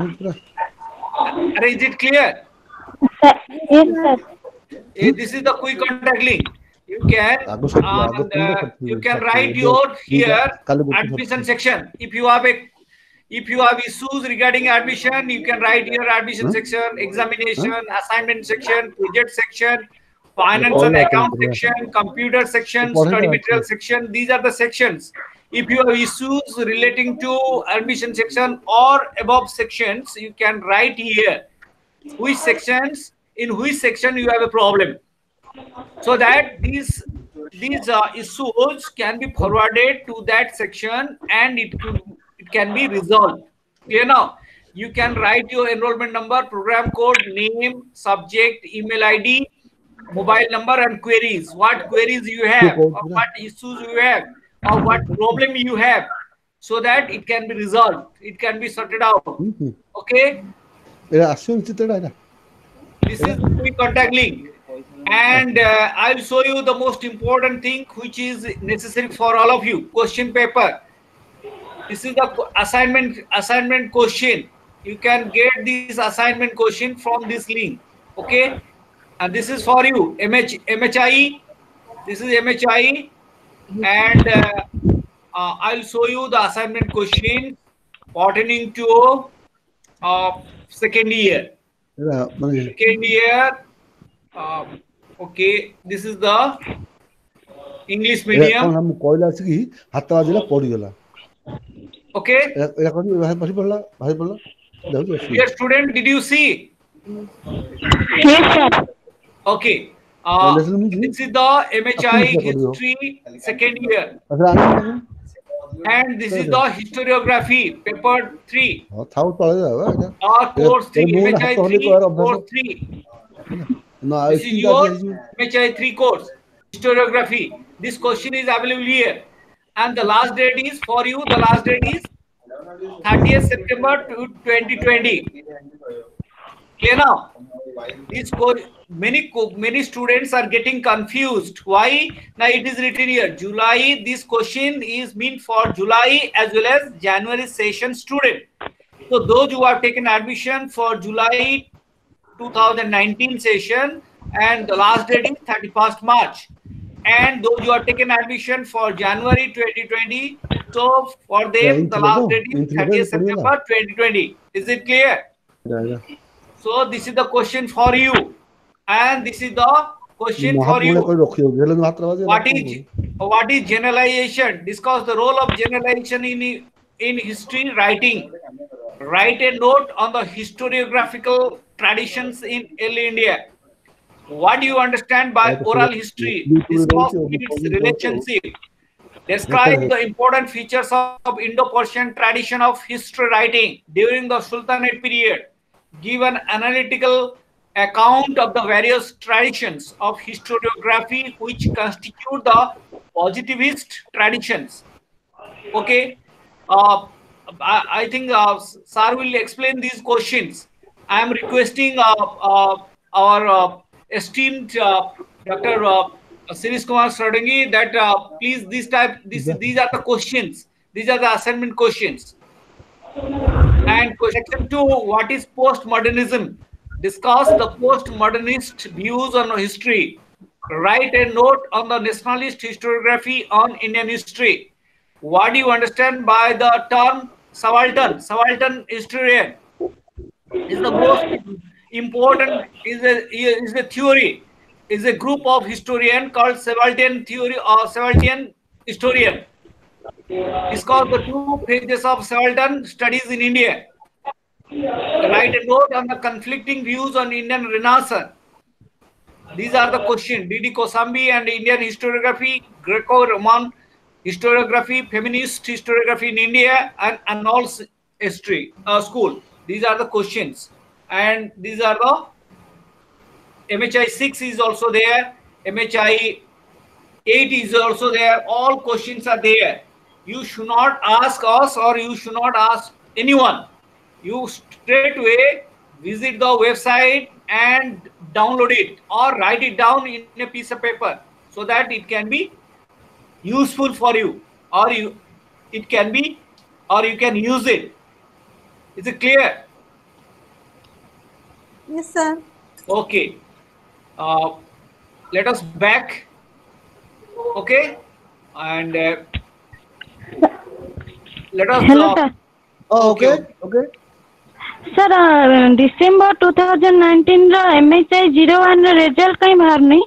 it clear? Yes, sir. Eh, This is the quick contact link. You can um, uh, you can write your here admission section. If you have a if you have issues regarding admission, you can write here admission section, examination, assignment section, project section, finance and account section, computer section, study material section. These are the sections. If you have issues relating to admission section or above sections, you can write here which sections, in which section you have a problem, so that these these uh, issues can be forwarded to that section and it could, it can be resolved. Clear now? You can write your enrollment number, program code, name, subject, email I D, mobile number, and queries. What queries you have, or what issues you have, or what problem you have, so that it can be resolved. It can be sorted out. Okay. This is the quick contact link. And uh, I'll show you the most important thing which is necessary for all of you. Question paper. This is the assignment assignment question. You can get this assignment question from this link. Okay. And this is for you. M H, M H I E. This is M H I E. And uh, uh, I'll show you the assignment question pertaining to uh, second year. Second year. Uh, okay, this is the English medium. Okay. Dear student, did you see? Yes, sir. Okay. Uh, this is the M H I history second year. And this is the historiography, paper three. Or course three, M H I three, course three. This is your M H I three course, historiography. This question is available here. And the last date is for you, the last date is thirtieth September twenty twenty. Clear now? This course, many many students are getting confused. Why? Now it is written here, July. This question is meant for July as well as January session student. So those who have taken admission for July two thousand nineteen session, and the last date is thirty-first March. And those who have taken admission for January twenty twenty, so for them the last date is thirtieth September twenty twenty. Is it clear? So this is the question for you, and this is the question for you. What is what is generalization? Discuss the role of generalization in in history writing. Write a note on the historiographical traditions in early India. What do you understand by oral history? Discuss its relationship. Describe the important features of Indo-Persian tradition of history writing during the Sultanate period. Give an analytical account of the various traditions of historiography which constitute the positivist traditions. Okay. Uh, I, I think uh, Sir will explain these questions. I am requesting uh, uh, our uh, esteemed uh, Doctor Uh, Sirish Kumar Sadangi that uh, please this type this these are the questions. These are the assignment questions. And section two, what is postmodernism? Discuss the postmodernist views on history. write a note on the nationalist historiography on Indian history. What do you understand by the term subaltern? Subaltern historian is the most important, is a, is a theory, is a group of historian called subaltern theory or subaltern historian. It's called the two phases of subaltern studies in India. Write a note on the conflicting views on Indian Renaissance. These are the questions. D D Kosambi and Indian historiography, Greco-Roman historiography, feminist historiography in India, and annals history uh, school. These are the questions. And these are the M H I six is also there. M H I eight is also there. All questions are there. You should not ask us or you should not ask anyone. You straight away visit the website and download it or write it down in a piece of paper so that it can be useful for you, or you it can be, or you can use it. Is it clear? Yes, sir. Okay. Uh, let us back. Okay. And uh, let us. Hello, Uh, sir. Oh, okay, okay. Sir, uh, December twenty nineteen ର M H I zero one ର result କାଇଁ ବାହାରୁନି?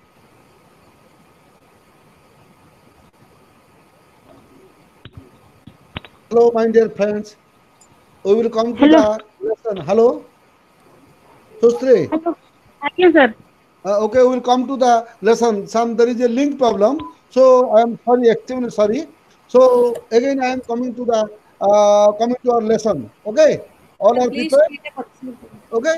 Hello, my dear friends. We will come to Hello. the lesson. Hello, Susri. Hello. Aଜ୍ଞା sir. Uh, okay, we will come to the lesson. Some there is a link problem, so I am sorry, extremely sorry. So again, I am coming to the uh, coming to our lesson. Okay, all are Please prepared. read a question. Okay.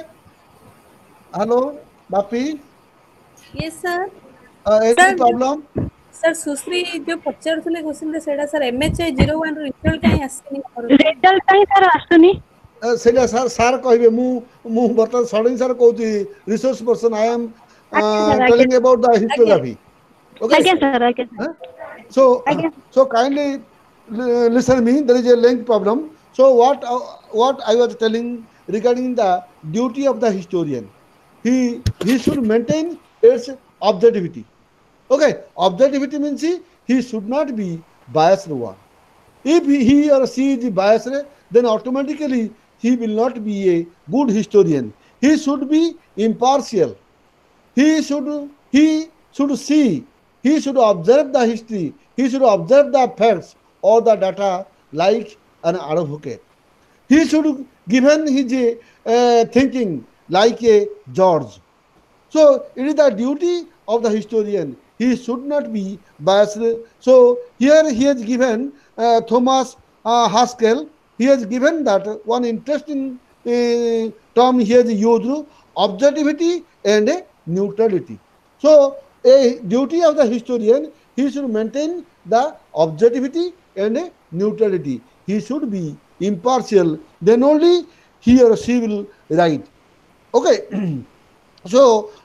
Hello, Bapi. Yes, sir. Uh, any Sir, problem? sir, ସୁଶ୍ରୀ ଯୋଉ ପଚାରୁଥିଲେ question ସେଇଟା sir M H I zero one ର result କାଇଁ ଆସିନି? Result କାଇଁ sir ଆସୁନି? Uh, ସେଇଟା sir sir କହିବେ ମୁଁ ମୁଁ ବର୍ତ୍ତମାନ ସଡନ୍ ସାର୍ କହୁଛି ରିସୋର୍ସ ପର୍ସନ ଆଇ ଆମ୍ ଆଜ୍ଞା, sir, telling about the historiography. Okay. ଆଜ୍ଞା sir, ଆଜ୍ଞା sir. Huh? So, Again. so kindly li- listen me. There is a length problem. So what uh, what I was telling regarding the duty of the historian, he he should maintain its objectivity. Okay, objectivity means he, he should not be biased one. If he, he or she is biased, then automatically he will not be a good historian. He should be impartial. He should he should see, he should observe the history, he should observe the facts or the data like an advocate. He should given his uh, thinking like a judge. So it is the duty of the historian. He should not be biased. So here he has given uh, Thomas uh, Haskell. He has given that one interesting uh, term he has used: objectivity and uh, neutrality. So a duty of the historian, he should maintain the objectivity and uh, neutrality. He should be impartial. Then only he or she will write. Okay. So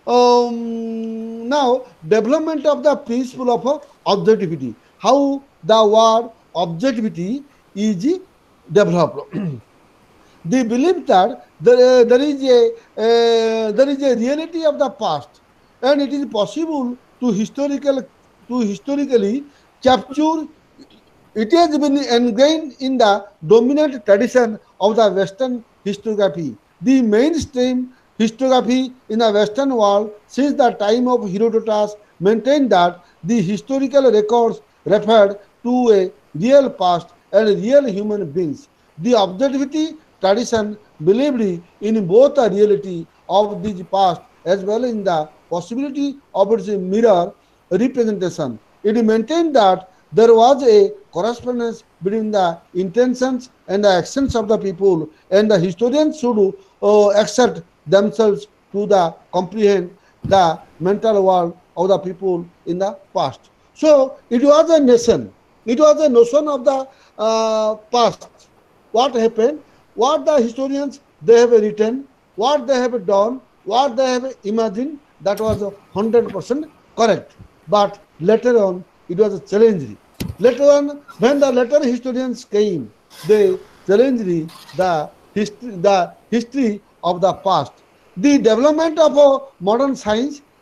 um, now development of the principle of uh, objectivity. How the word objectivity is developed. The belief that there, there is a uh, there is a reality of the past, and it is possible to historical to historically capture. It has been ingrained in the dominant tradition of the Western historiography. The mainstream historiography in the Western world since the time of Herodotus maintained that the historical records referred to a real past and real human beings. The objectivity tradition believed in both the reality of this past as well as in the possibility of its mirror representation. It maintained that there was a correspondence between the intentions and the actions of the people, and the historians should uh, accept themselves to the comprehend the mental world of the people in the past. So it was a nation. It was a notion of the uh, past. What happened? What the historians they have written, what they have done, what they have imagined, that was a hundred percent correct. But later on, it was a challenge. Later on, when the later historians came, they challenged the history, the history of the past. The development of uh, modern science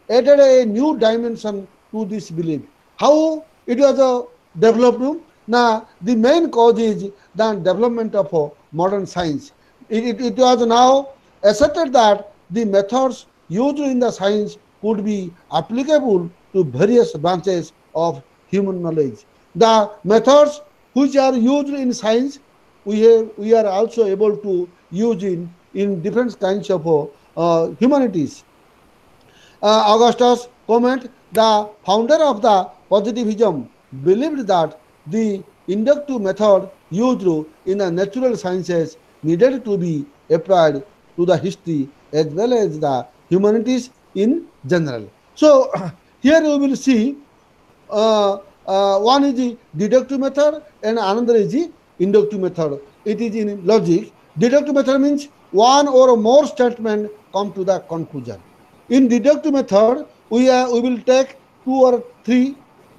added a new dimension to this belief. How it was uh, developed? Now, the main cause is the development of uh, modern science. It, it, it was now asserted that the methods used in the science could be applicable to various branches of human knowledge. The methods which are used in science, we have, we are also able to use in, in different kinds of uh, uh, humanities. Uh, Augustus Comte, the founder of the positivism, believed that the inductive method used in the natural sciences needed to be applied to the history as well as the humanities in general. So here we will see uh, uh, one is the deductive method and another is the inductive method. It is in logic. Deductive method means one or more statement come to the conclusion. In deductive method, we, are, we will take two or three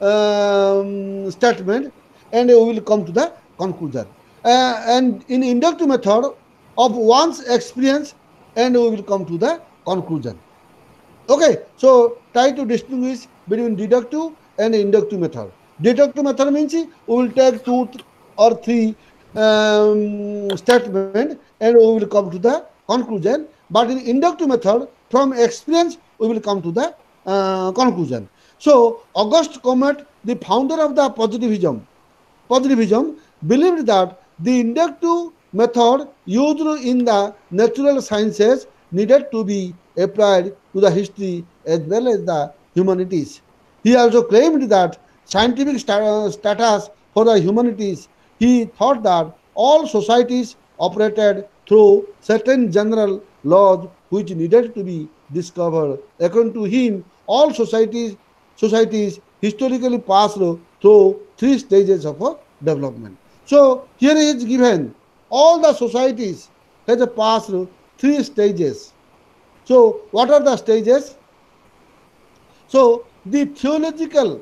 um, statements and we will come to the conclusion. Uh, and in inductive method, of one's experience and we will come to the conclusion. Okay, so try to distinguish between deductive and inductive method. Deductive method means we will take two or three um, statements and we will come to the conclusion. But in inductive method, from experience, we will come to the uh, conclusion. So, Auguste Comte, the founder of the positivism, positivism believed that the inductive method used in the natural sciences needed to be applied to the history as well as the humanities. He also claimed that scientific sta status for the humanities, he thought that all societies operated through certain general laws which needed to be discovered. According to him, all societies societies historically passed through three stages of development. So here is given all the societies has passed through three stages. So what are the stages? So the theological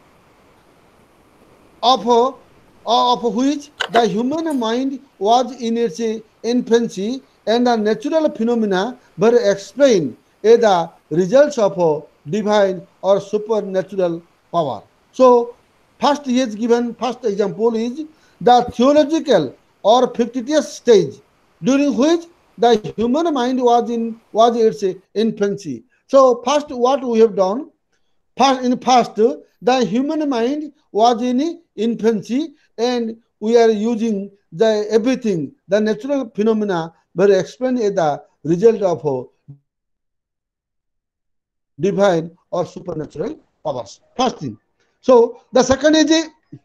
of, uh, of which the human mind was in its infancy and the natural phenomena were explained as the results of uh, divine or supernatural power. So first he is given, first example is the theological or fictitious stage during which the human mind was in was its infancy. So first what we have done, first in past the human mind was in infancy and we are using the everything, the natural phenomena were explained as the result of divine or supernatural powers. First thing. So the second is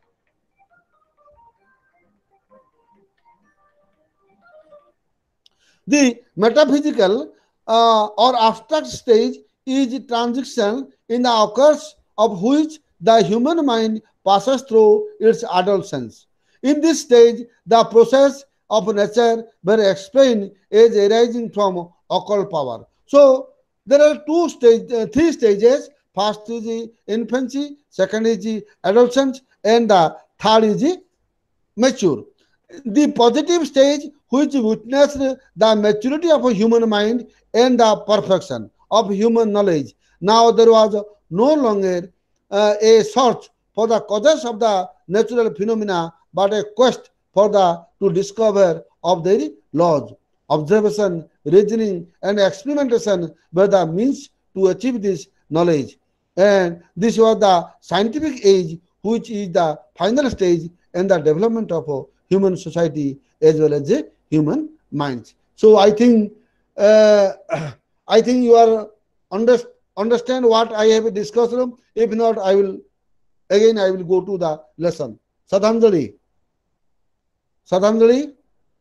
the metaphysical uh, or abstract stage is transition in the occurs of which the human mind passes through its adolescence. In this stage, the process of nature were explained as arising from occult power. So there are two stage, uh, three stages. First is the infancy, second is the adolescence, and the third is the mature. The positive stage which witnessed the maturity of a human mind and the perfection of human knowledge. Now there was no longer uh, a search for the causes of the natural phenomena, but a quest for the to discover of their laws. Observation, reasoning, and experimentation were the means to achieve this knowledge. And this was the scientific age, which is the final stage in the development of a human society as well as the human minds. So I think uh, I think you are under, understand what I have discussed. If not, I will again I will go to the lesson. Sadhanjali. Sadhanjali.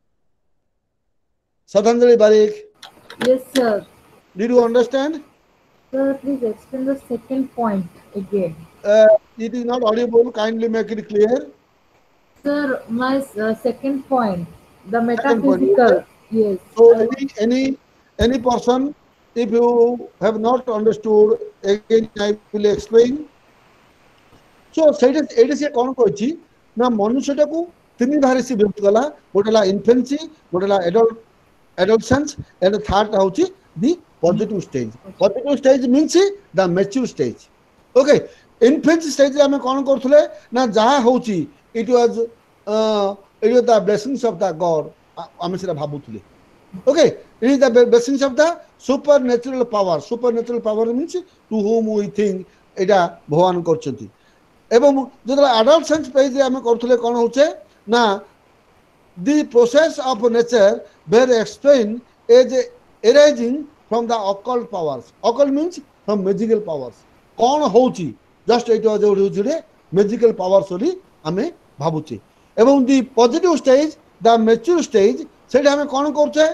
Sadhanjali Barik. Yes, sir. Did you understand? Sir, please explain the second point again. Uh, it is not audible. Kindly make it clear. Sir, my uh, second point, the metaphysical. Point, yes. So any any any person, if you have not understood, again I will explain. So ସେଇଟା ଏଇଟା ସେ କ'ଣ କହିଛି ନା ମନୁଷ୍ୟଟାକୁ ତିନି ଧାରେ ସେ ବିଭକ୍ତ କଲା, ଗୋଟେ ହେଲା ଇନଫେନ୍ସି, ଗୋଟେ ହେଲା adult adolescence and the third ହଉଛି the positive stage. Positive stage means the mature stage. Okay, infancy stage ame kon korthule na jaha hochi it was uh, it was the blessings of the God ame sira bhabuthule. Okay, it is the blessings of the supernatural power. Supernatural power means to whom we think এটা ভগবান করছেন এবং যেটা adult sense page ଆମେ କରୁଥିଲେ କ'ଣ ହଉଛି ନା the process of nature were explained as arising from the occult powers. Occult means from magical powers. କ'ଣ ହଉଛି just ଏଇଟା ଯୋଉଠି ହଉଛି magical powers ବୋଲି ଆମେ ଭାବୁଛେ ଏବଂ the positive stage the mature stage ସେଇଟା ଆମେ କ'ଣ କରୁଛେ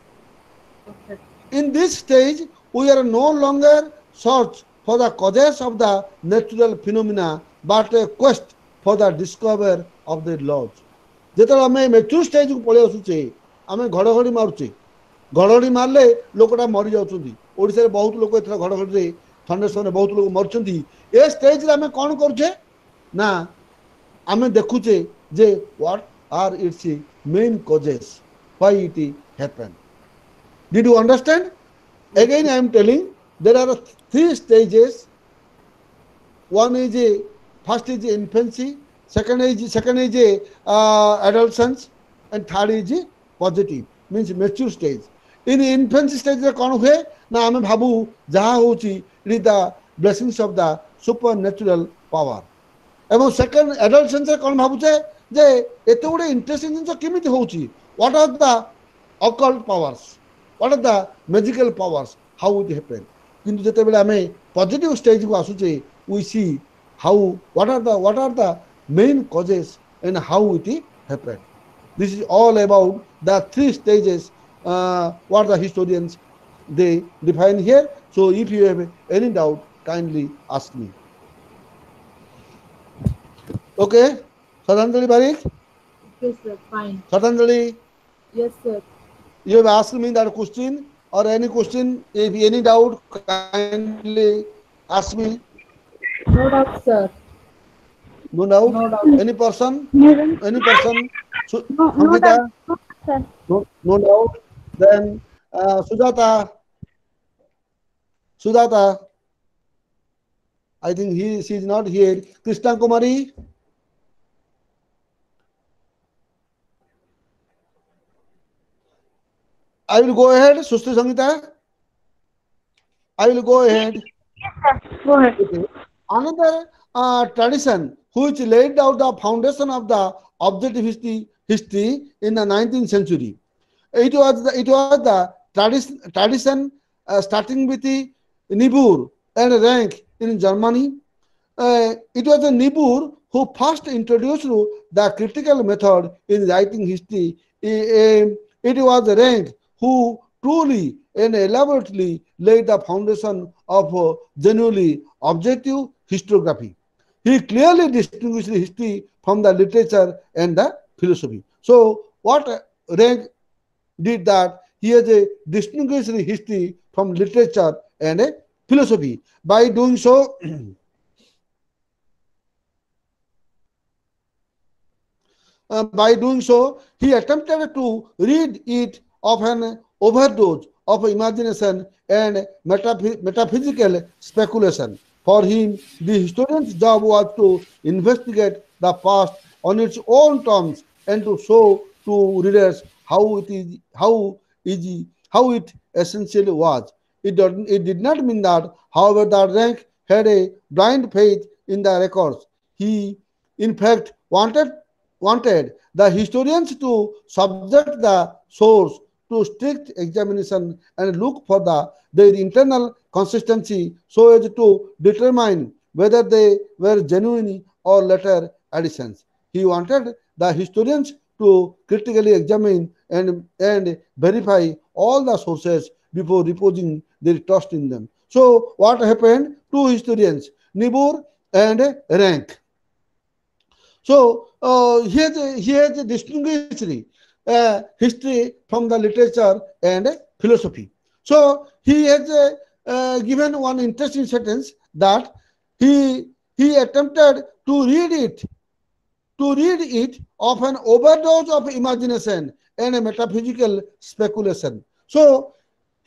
in this stage we are no longer search for the causes of the natural phenomena but a quest for the discover of the laws. ଯେତେବେଳେ ଆମେ mature stage କୁ ପଳେଇ ଆସୁଛେ ଆମେ ଘଡ଼ଘଡ଼ି ମାରୁଛେ ଘଡ଼ଘଡ଼ି ମାରିଲେ ଲୋକଟା ମରି ଯାଉଛନ୍ତି ଓଡ଼ିଶାରେ ବହୁତ ଲୋକ ଏଥର ଘଡ଼ଘଡ଼ିରେ ଥଣ୍ଡରଷ୍ଟର୍ମରେ ବହୁତ ଲୋକ ମରୁଛନ୍ତି ଏ ଷ୍ଟେଜରେ ଆମେ କ'ଣ କରୁଛେ ନା ଆମେ ଦେଖୁଛେ ଯେ what are its main causes why it happen. Did you understand? Again I am telling there are three stages. One is a first is infancy, second is second is a uh, adolescence, and third is a positive means mature stage. In infancy stage रे कौन हुए ना हमें भाबू जहाँ होची it is the blessings of the supernatural power. एवं second adolescence रे कौन भाबू चे जे एते गुडे interesting जिनिस केमिति होची what are the occult powers, what are the magical powers, how it happen. किंतु जते बेले हमें positive stage को आसुचे we see how what are the what are the main causes and how it happened. This is all about the three stages uh, what the historians they define here. So if you have any doubt kindly ask me. Okay, Sadanjali Barik. Yes sir, fine. Sadanjali, Yes sir. you have asked me that question or any question, if any doubt kindly ask me. No doubt sir. No doubt? No doubt. Any person? No, Any person? Su- no, no, Samhita? no, sir. No, no doubt. Then uh, Sujata. Sujata. I think he she is not here. Krishna Kumari. I will go ahead. Susti Sangita. I will go ahead. Yes, sir. Go ahead. Okay. Another uh, tradition which laid out the foundation of the objective history, history in the nineteenth century. It was the, it was the tradition, tradition uh, starting with the Niebuhr and Rank in Germany. Uh, it was the Niebuhr who first introduced the critical method in writing history. Uh, it was Rank who truly and elaborately laid the foundation of uh, genuinely objective historiography. He clearly distinguished history from the literature and the philosophy. So what Rank did that he has a distinguished history from literature and a philosophy. By doing so, uh, by doing so, he attempted to rid it of an overdose of imagination and metaph- metaphysical speculation. For him, the historian's job was to investigate the past on its own terms and to show to readers how it is, how easy, how it essentially was. It, did, it did not mean that, however, that Rank had a blind faith in the records. He, in fact, wanted wanted the historians to subject the source to strict examination and look for the their internal consistency so as to determine whether they were genuine or later additions. He wanted the historians to critically examine and, and verify all the sources before reposing their trust in them. So what happened? Two historians, Niebuhr and Rank. So uh, he has a, he has a distinguished uh, history from the literature and philosophy. So he has uh, uh, given one interesting sentence that he he attempted to read it to read it of an overdose of imagination and a metaphysical speculation. So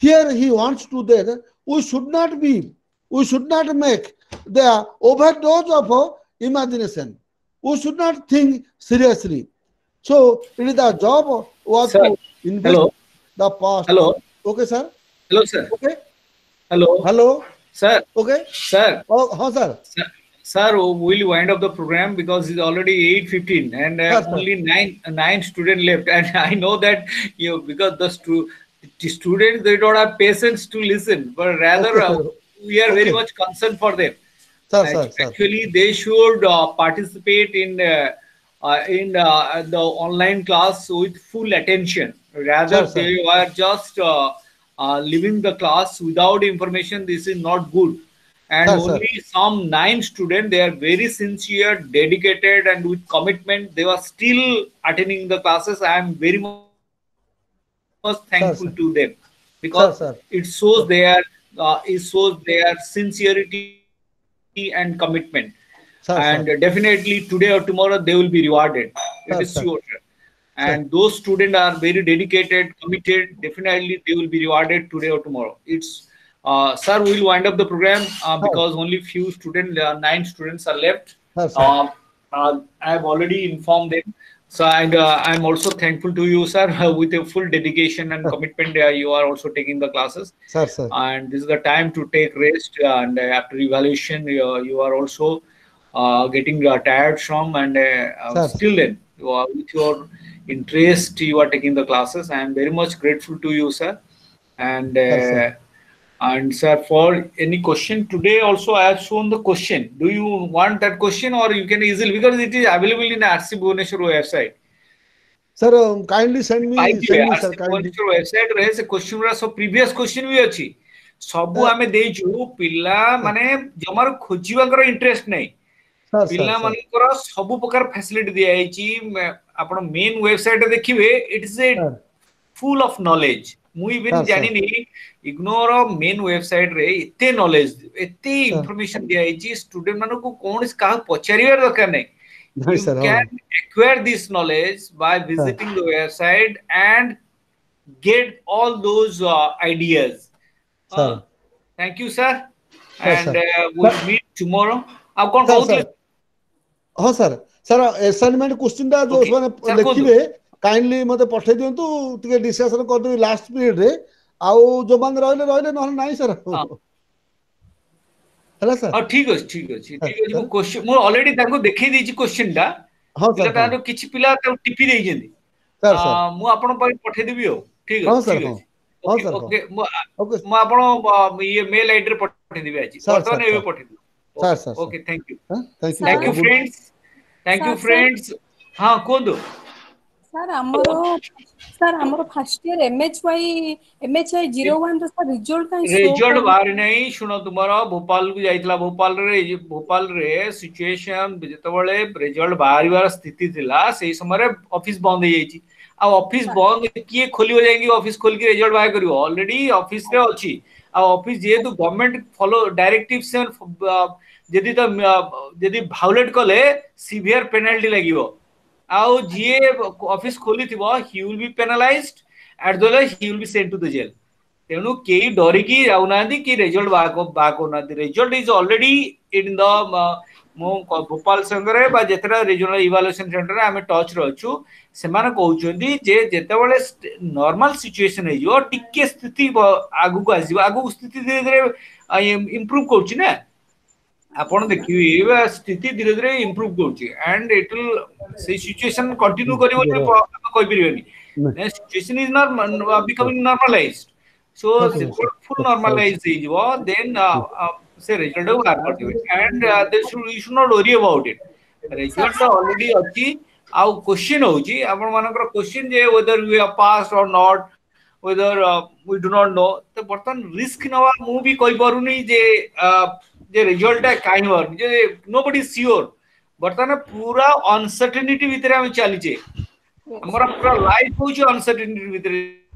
here he wants to that we should not be, we should not make the overdose of uh, imagination. We should not think seriously. So it is the job was Sir, to invest hello. the past. Hello. Okay, sir. Hello, sir. Okay. Hello. Hello. Sir. Okay. Sir. Oh, oh sir. Sir, sir, we'll wind up the program because it's already eight fifteen and uh, Yes, sir. only nine nine students left. And I know that you because the, stu the students they don't have patience to listen, but rather Okay, uh, sir. we are very Okay. much concerned for them. Sir, Act- sir, sir. Actually, they should uh, participate in uh, uh, in uh, the online class with full attention. Rather, Sir, sir. they are just uh, uh, leaving the class without information. This is not good. And Sir, sir. only some nine students, they are very sincere, dedicated, and with commitment. They were still attending the classes. I am very much thankful sir. to them Sir, because sir. it shows their uh, it shows their sincerity and commitment. Sir, And sir. definitely today or tomorrow they will be rewarded. It Sir, is sir. sure. Sir. And those students are very dedicated, committed. Definitely they will be rewarded today or tomorrow. It's uh, sir, we will wind up the program uh, Sir. because only few students, uh, nine students are left. Sir, sir. Uh, uh, I have already informed them. So and uh, I'm also thankful to you, sir, with a full dedication and commitment. Uh, you are also taking the classes. Sir, sir. And this is the time to take rest. And uh, after evaluation, you, you are also uh, getting uh, tired from. And uh, uh, Sir. still then, you are, with your interest, you are taking the classes. I am very much grateful to you, sir. And uh, Sir, sir. and sir, for any question today, also I have shown the question. Do you want that question, or you can easily, because it is available in R C Bhubaneswar website. Sir, um, kindly send me, By the way, send me, R sir, C kindly. Bhubaneswar website रहे से question गुरा सब previous question भी अच्छी. ସବୁ Sir. ଆମେ ଦେଇଛୁ ପିଲା ମାନେ ଜମାରୁ ଖୋଜିବାଙ୍କର ଇଣ୍ଟରେଷ୍ଟ ନାହିଁ. Sir, sir, ପିଲା sir. ମାନଙ୍କର ସବୁ ପ୍ରକାର ଫ୍ୟାସିଲିଟି ଦିଆଯାଇଛି. ଆପଣ ମେନ୍ ୱେବସାଇଟ ଦେଖିବେ it is a Sir. full of knowledge. ମୁଁ ଇଭେନ Sir, sir. ଜାଣିନି ଇଗ୍ନୋର ମେନ୍ ୱେବସାଇଟ ରେ ଏତେ ନଲେଜ ଏତେ Sir. ଇନଫର୍ମେସନ ଦିଆଯାଇଛି ଷ୍ଟୁଡେଣ୍ଟ ମାନଙ୍କୁ କୌଣସି କାହାକୁ ପଚାରିବାର ଦରକାର ନାହିଁ. No, You sir. Oh. can acquire this knowledge by visiting the website and get all those uh, ideas. Sir. Uh, thank you, sir. Sir, And sir. uh, we'll Sir. meet tomorrow. आप कौन Sir, कहूଥିଲେ? sir. हाँ sir sir assignment question टा जो Okay. माने Sir, लिखिबे kindly मते पठै दियंतु तिके discussion कर देबी last period रे आउ जो मान रहले रहले न नाही सर हाँ. हला सर हाँ ठीक ଅଛି ठीक ଅଛି Sir, ठीक ଅଛି ମୁଁ sir. क्वेश्चन ମୁଁ ऑलरेडी ताको देखै ଦେଇଛି क्वेश्चन टा हाँ ପିଲା सर ତାର କିଛି ପିଲା ତାକୁ ଟିପି ଦେଇଛନ୍ତି सर सर ଆ, ମୁଁ ଆପଣଙ୍କ ପାଇଁ ପଠେଇ ଦେବି ଆଉ ଠିକ हाँ ଅଛି सर ଠିକ हाँ ଅଛି हाँ ଓକେ सर ଓକେ ମୁଁ ओके ମୁଁ ଆପଣ ଅ, ଇଏ ମେଲ ଆଇଡି ରେ ପଠେଇ ଦେବି ଆଜି Sir, ବର୍ତ୍ତମାନ sir, ଏବେ sir. ପଠେଇ ଦେବି Sir, sir, sir. Okay thank you हां thank you thank you Sir. Friends thank you Sir, sir. Friends हाँ କୁହନ୍ତୁ ସାର୍ ଆମର ସାର୍ ଆମର first year MHI MHI zero one ର ସାର୍ ରିଜଲ୍ଟ କାଇଁ ଶୋ ରେଜଲ୍ଟ କରୁନି? ବାହାରି ନାହିଁ ଶୁଣ ତୁମର ଭୋପାଳ କୁ ଯାଇଥିଲା ଭୋପାଳରେ ଏଇ ଯୋଉ ଭୋପାଳରେ ସିଚୁଏସନ ଯେତେବେଳେ ରେଜଲ୍ଟ ବାହାରିବାର ସ୍ଥିତି ଥିଲା ସେଇ ସମୟରେ ଅଫିସ ବନ୍ଦ ହେଇଯାଇଛି ଆଉ ଅଫିସ ବନ୍ଦ କିଏ ଖୋଲିବ ଯାଇକି ଅଫିସ ଖୋଲିକି ରେଜଲ୍ଟ ବାହାର କରିବ ଅଲରେଡି ଅଫିସ ରେ ଅଛି ଆଉ ଅଫିସ ଯେହେତୁ ଗଭର୍ଣ୍ଣମେଣ୍ଟ ଫଲୋ ଡାଇରେକ୍ଟିଭ ଯଦି ତ ଯଦି ଭାଉଲେଟ କଲେ ସିଭିୟର ପେନାଲ୍ଟି ଲାଗିବ ଆଉ ଯିଏ ଅଫିସ ଖୋଲିଥିବ he will be penalized at the he will be sent to the jail ତେଣୁ କେହି ଡରିକି ଯାଉନାହାନ୍ତି କି ରେଜଲ୍ଟ ବାହାର କରୁନାହାନ୍ତି result is already in the ମୁଁ ଭୋପାଳ ସାଙ୍ଗରେ ବା ଯେତେଟା ରିଜନାଲ ଇଭାଲୁଏସନ ସେଣ୍ଟରରେ ଆମେ ଟଚରେ ଅଛୁ ସେମାନେ କହୁଛନ୍ତି ଯେ ଯେତେବେଳେ ନର୍ମାଲ ସିଚୁଏସନ ହେଇଯିବ ଟିକେ ସ୍ଥିତି ଆଗକୁ ଆସିବ ଆଗକୁ ସ୍ଥିତି ଧୀରେ ଧୀରେ ଇମ୍ପ୍ରୁଭ କରୁଛି ନା ଆପଣ ଦେଖିବେ ସ୍ଥିତି ଧୀରେ ଧୀରେ ଇମ୍ପ୍ରୁଭ କରୁଛି ଆଣ୍ଡ ଇଟ ୱିଲ୍ ସେଇ ସିଚୁଏସନ କଣ୍ଟିନ୍ୟୁ କରିବ ବୋଲି ଆମେ କହିପାରିବାନି situation is not becoming normalized so ଯେତେବେଳେ ଫୁଲ ନର୍ମାଲାଇଜ ହେଇଯିବ ଦେନ୍ ସେ ରେଜଲ୍ଟ ବାହାର କରିଦେବେ and they should you should not worry about it result already ଅଛି ଆଉ କ୍ୱେଶ୍ଚିନ୍ ହଉଛି ଆପଣ ମାନଙ୍କର କ୍ୱେଶ୍ଚିନ୍ ଯେ whether we are passed or not whether uh, we do not know ତ ବର୍ତ୍ତମାନ ରିସ୍କ ନବା ମୁଁ ବି କହିପାରୁନି ଯେ ଯେ ରେଜଲ୍ଟ ଟା କାହିଁ ବାହାରୁନି ଯେ ନୋବଡି ସିଓର ବର୍ତ୍ତମାନ ପୁରା ଅନସର୍ଟେନିଟି ଭିତରେ ଆମେ ଚାଲିଛେ ଆମର ପୁରା ଲାଇଫ ହଉଛି ଅନସର୍ଟେନିଟି ଭିତରେ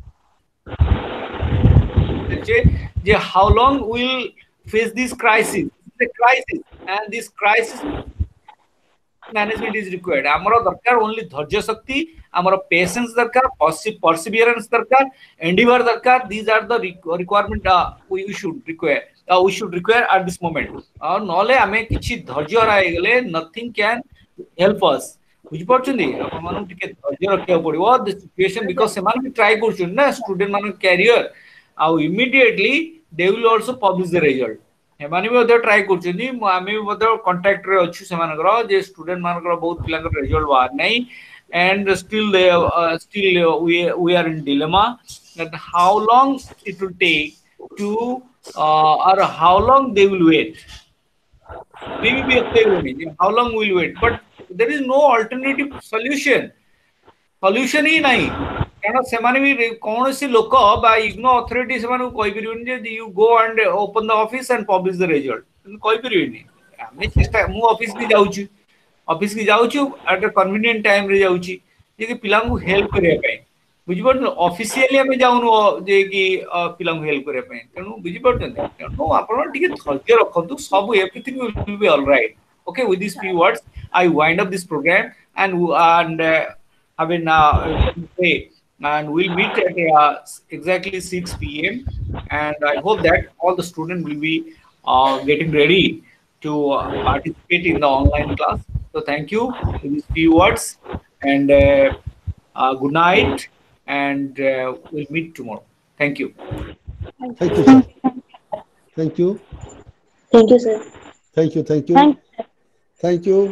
ଯେ how long will face this crisis the crisis and this crisis management is required. Amara darkar only dharya shakti, amara patience darkar, perseverance darkar, endeavor darkar. These are the requirement uh, we should require. Uh, we should require at this moment. और नॉले हमें किसी धैर्य रहे गले nothing can help us. बुझिपारछन्ती आपण मानु टिके धैर्य रखिया पड़िबो द सिचुएशन बिकॉज़ से मान ट्राई करछन ना स्टूडेंट मान कैरियर आउ immediately they will also publish the result हेमानी भी अदर ट्राई करछनी आमे भी अदर कांटेक्ट रे अछि से मानकर जे स्टूडेंट मानकर बहुत पिलांकर रिजल्ट बाहर नहीं and still they uh, still uh, we we are in dilemma that how long it will take to uh, or how long they will wait. Maybe we have how long we will wait, but there is no alternative solution. Solution ही नहीं कारण सेमाने भी कौन सी लोक बा IGNOU authority सेमाने कोई परिबन जे you go and open the office and publish the result कोई परिबन हमें चेष्टा मु ऑफिस की जाउची ऑफिस की जाउची एट अ कन्वीनियंट टाइम रे जाउची जे कि पिला को हेल्प करे पई बुझि पड़ ऑफिशियली हमें जाउनु जे कि पिला को हेल्प करे पई तेनु बुझि पड़छन तेनु आपण टिके धैर्य रखंतु सब everything will be all right okay with these few words I wind up this program and and uh, have been uh, say and we'll meet at uh, exactly six p m and I hope that all the students will be uh, getting ready to uh, participate in the online class. So thank you for these few words and uh, uh, good night and uh, we'll meet tomorrow. Thank you. Thank you, sir. Thank you. Thank you, sir. Thank you. Thank you. Thank you.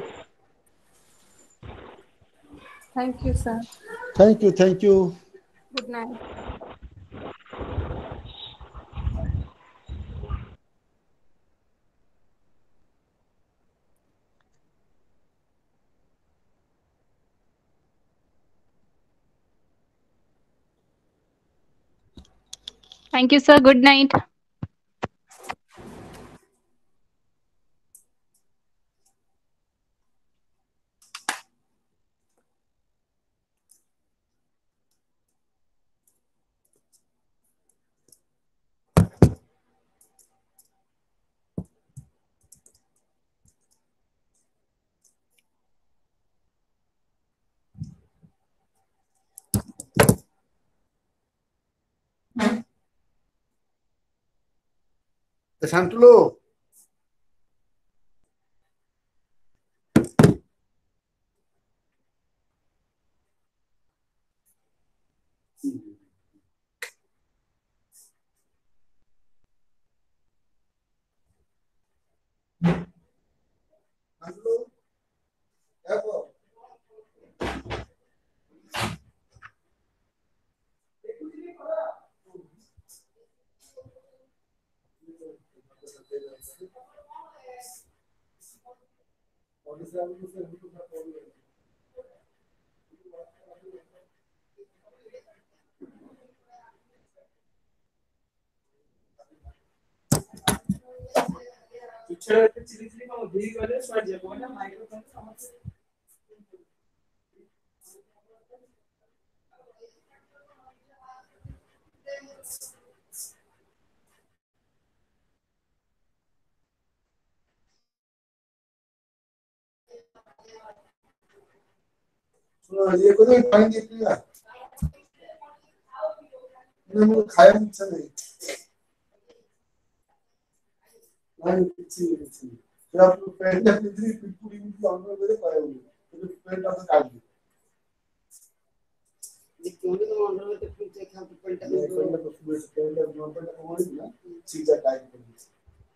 Thank you, sir. Thank you. Thank you. Good night. Thank you, sir. Good night. Santulu. Santulu. Evo. ये को तो पानी दे दिया मैंने मुझे खाया मुझसे नहीं नहीं कुछ नहीं फिर आप पहले अपनी थी पूरी मुझे अंदर मेरे पाए हुए तो पेंट आपसे काट दिया ये क्यों नहीं तो अंदर में तो फिर चेक हम पेंट का पेंट का सुबह से पेंट का नॉन पेंट का मोड़ी ना चीज़ टाइप कर दी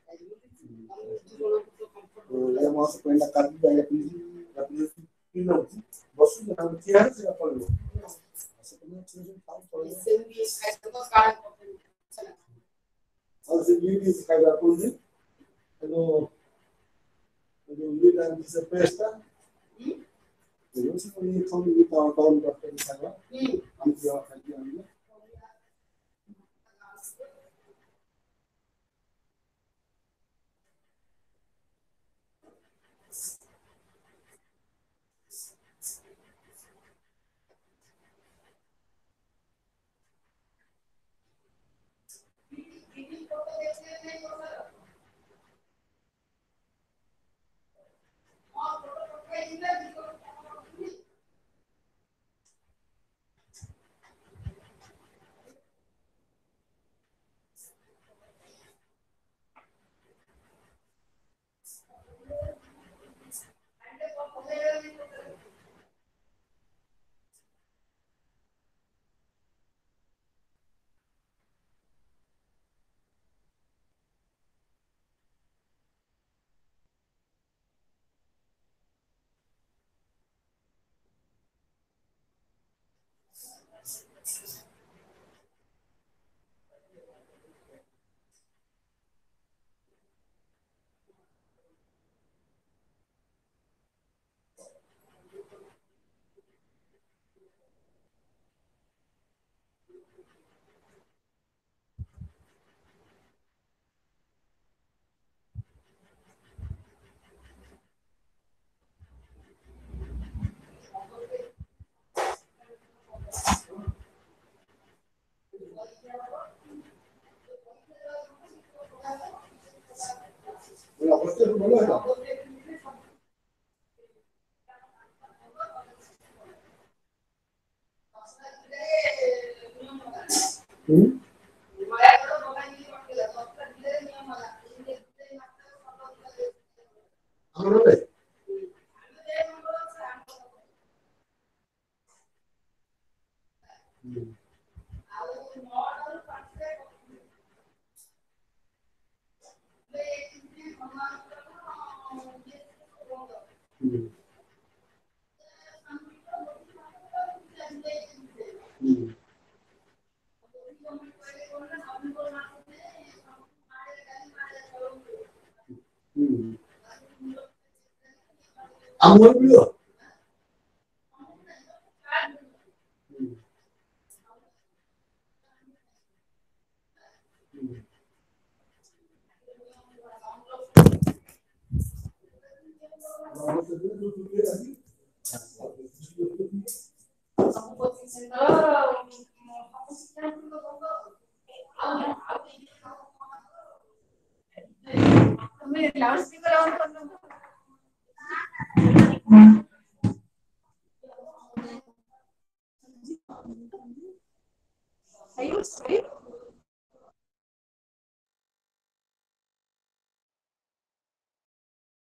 तो ये वहाँ से पेंट का काट दिया अपनी अपनी पीना होती बस हम तैयार से कर लो ऐसे तो चीज़ काम कर इससे भी ऐसे तो कार्ड चला और से ये भी सिखाया जाता है तो तो ये टाइम से पेस्टा तो से ये कौन ये टाउन टाउन डॉक्टर के साथ हम क्या करते हैं Are you straight?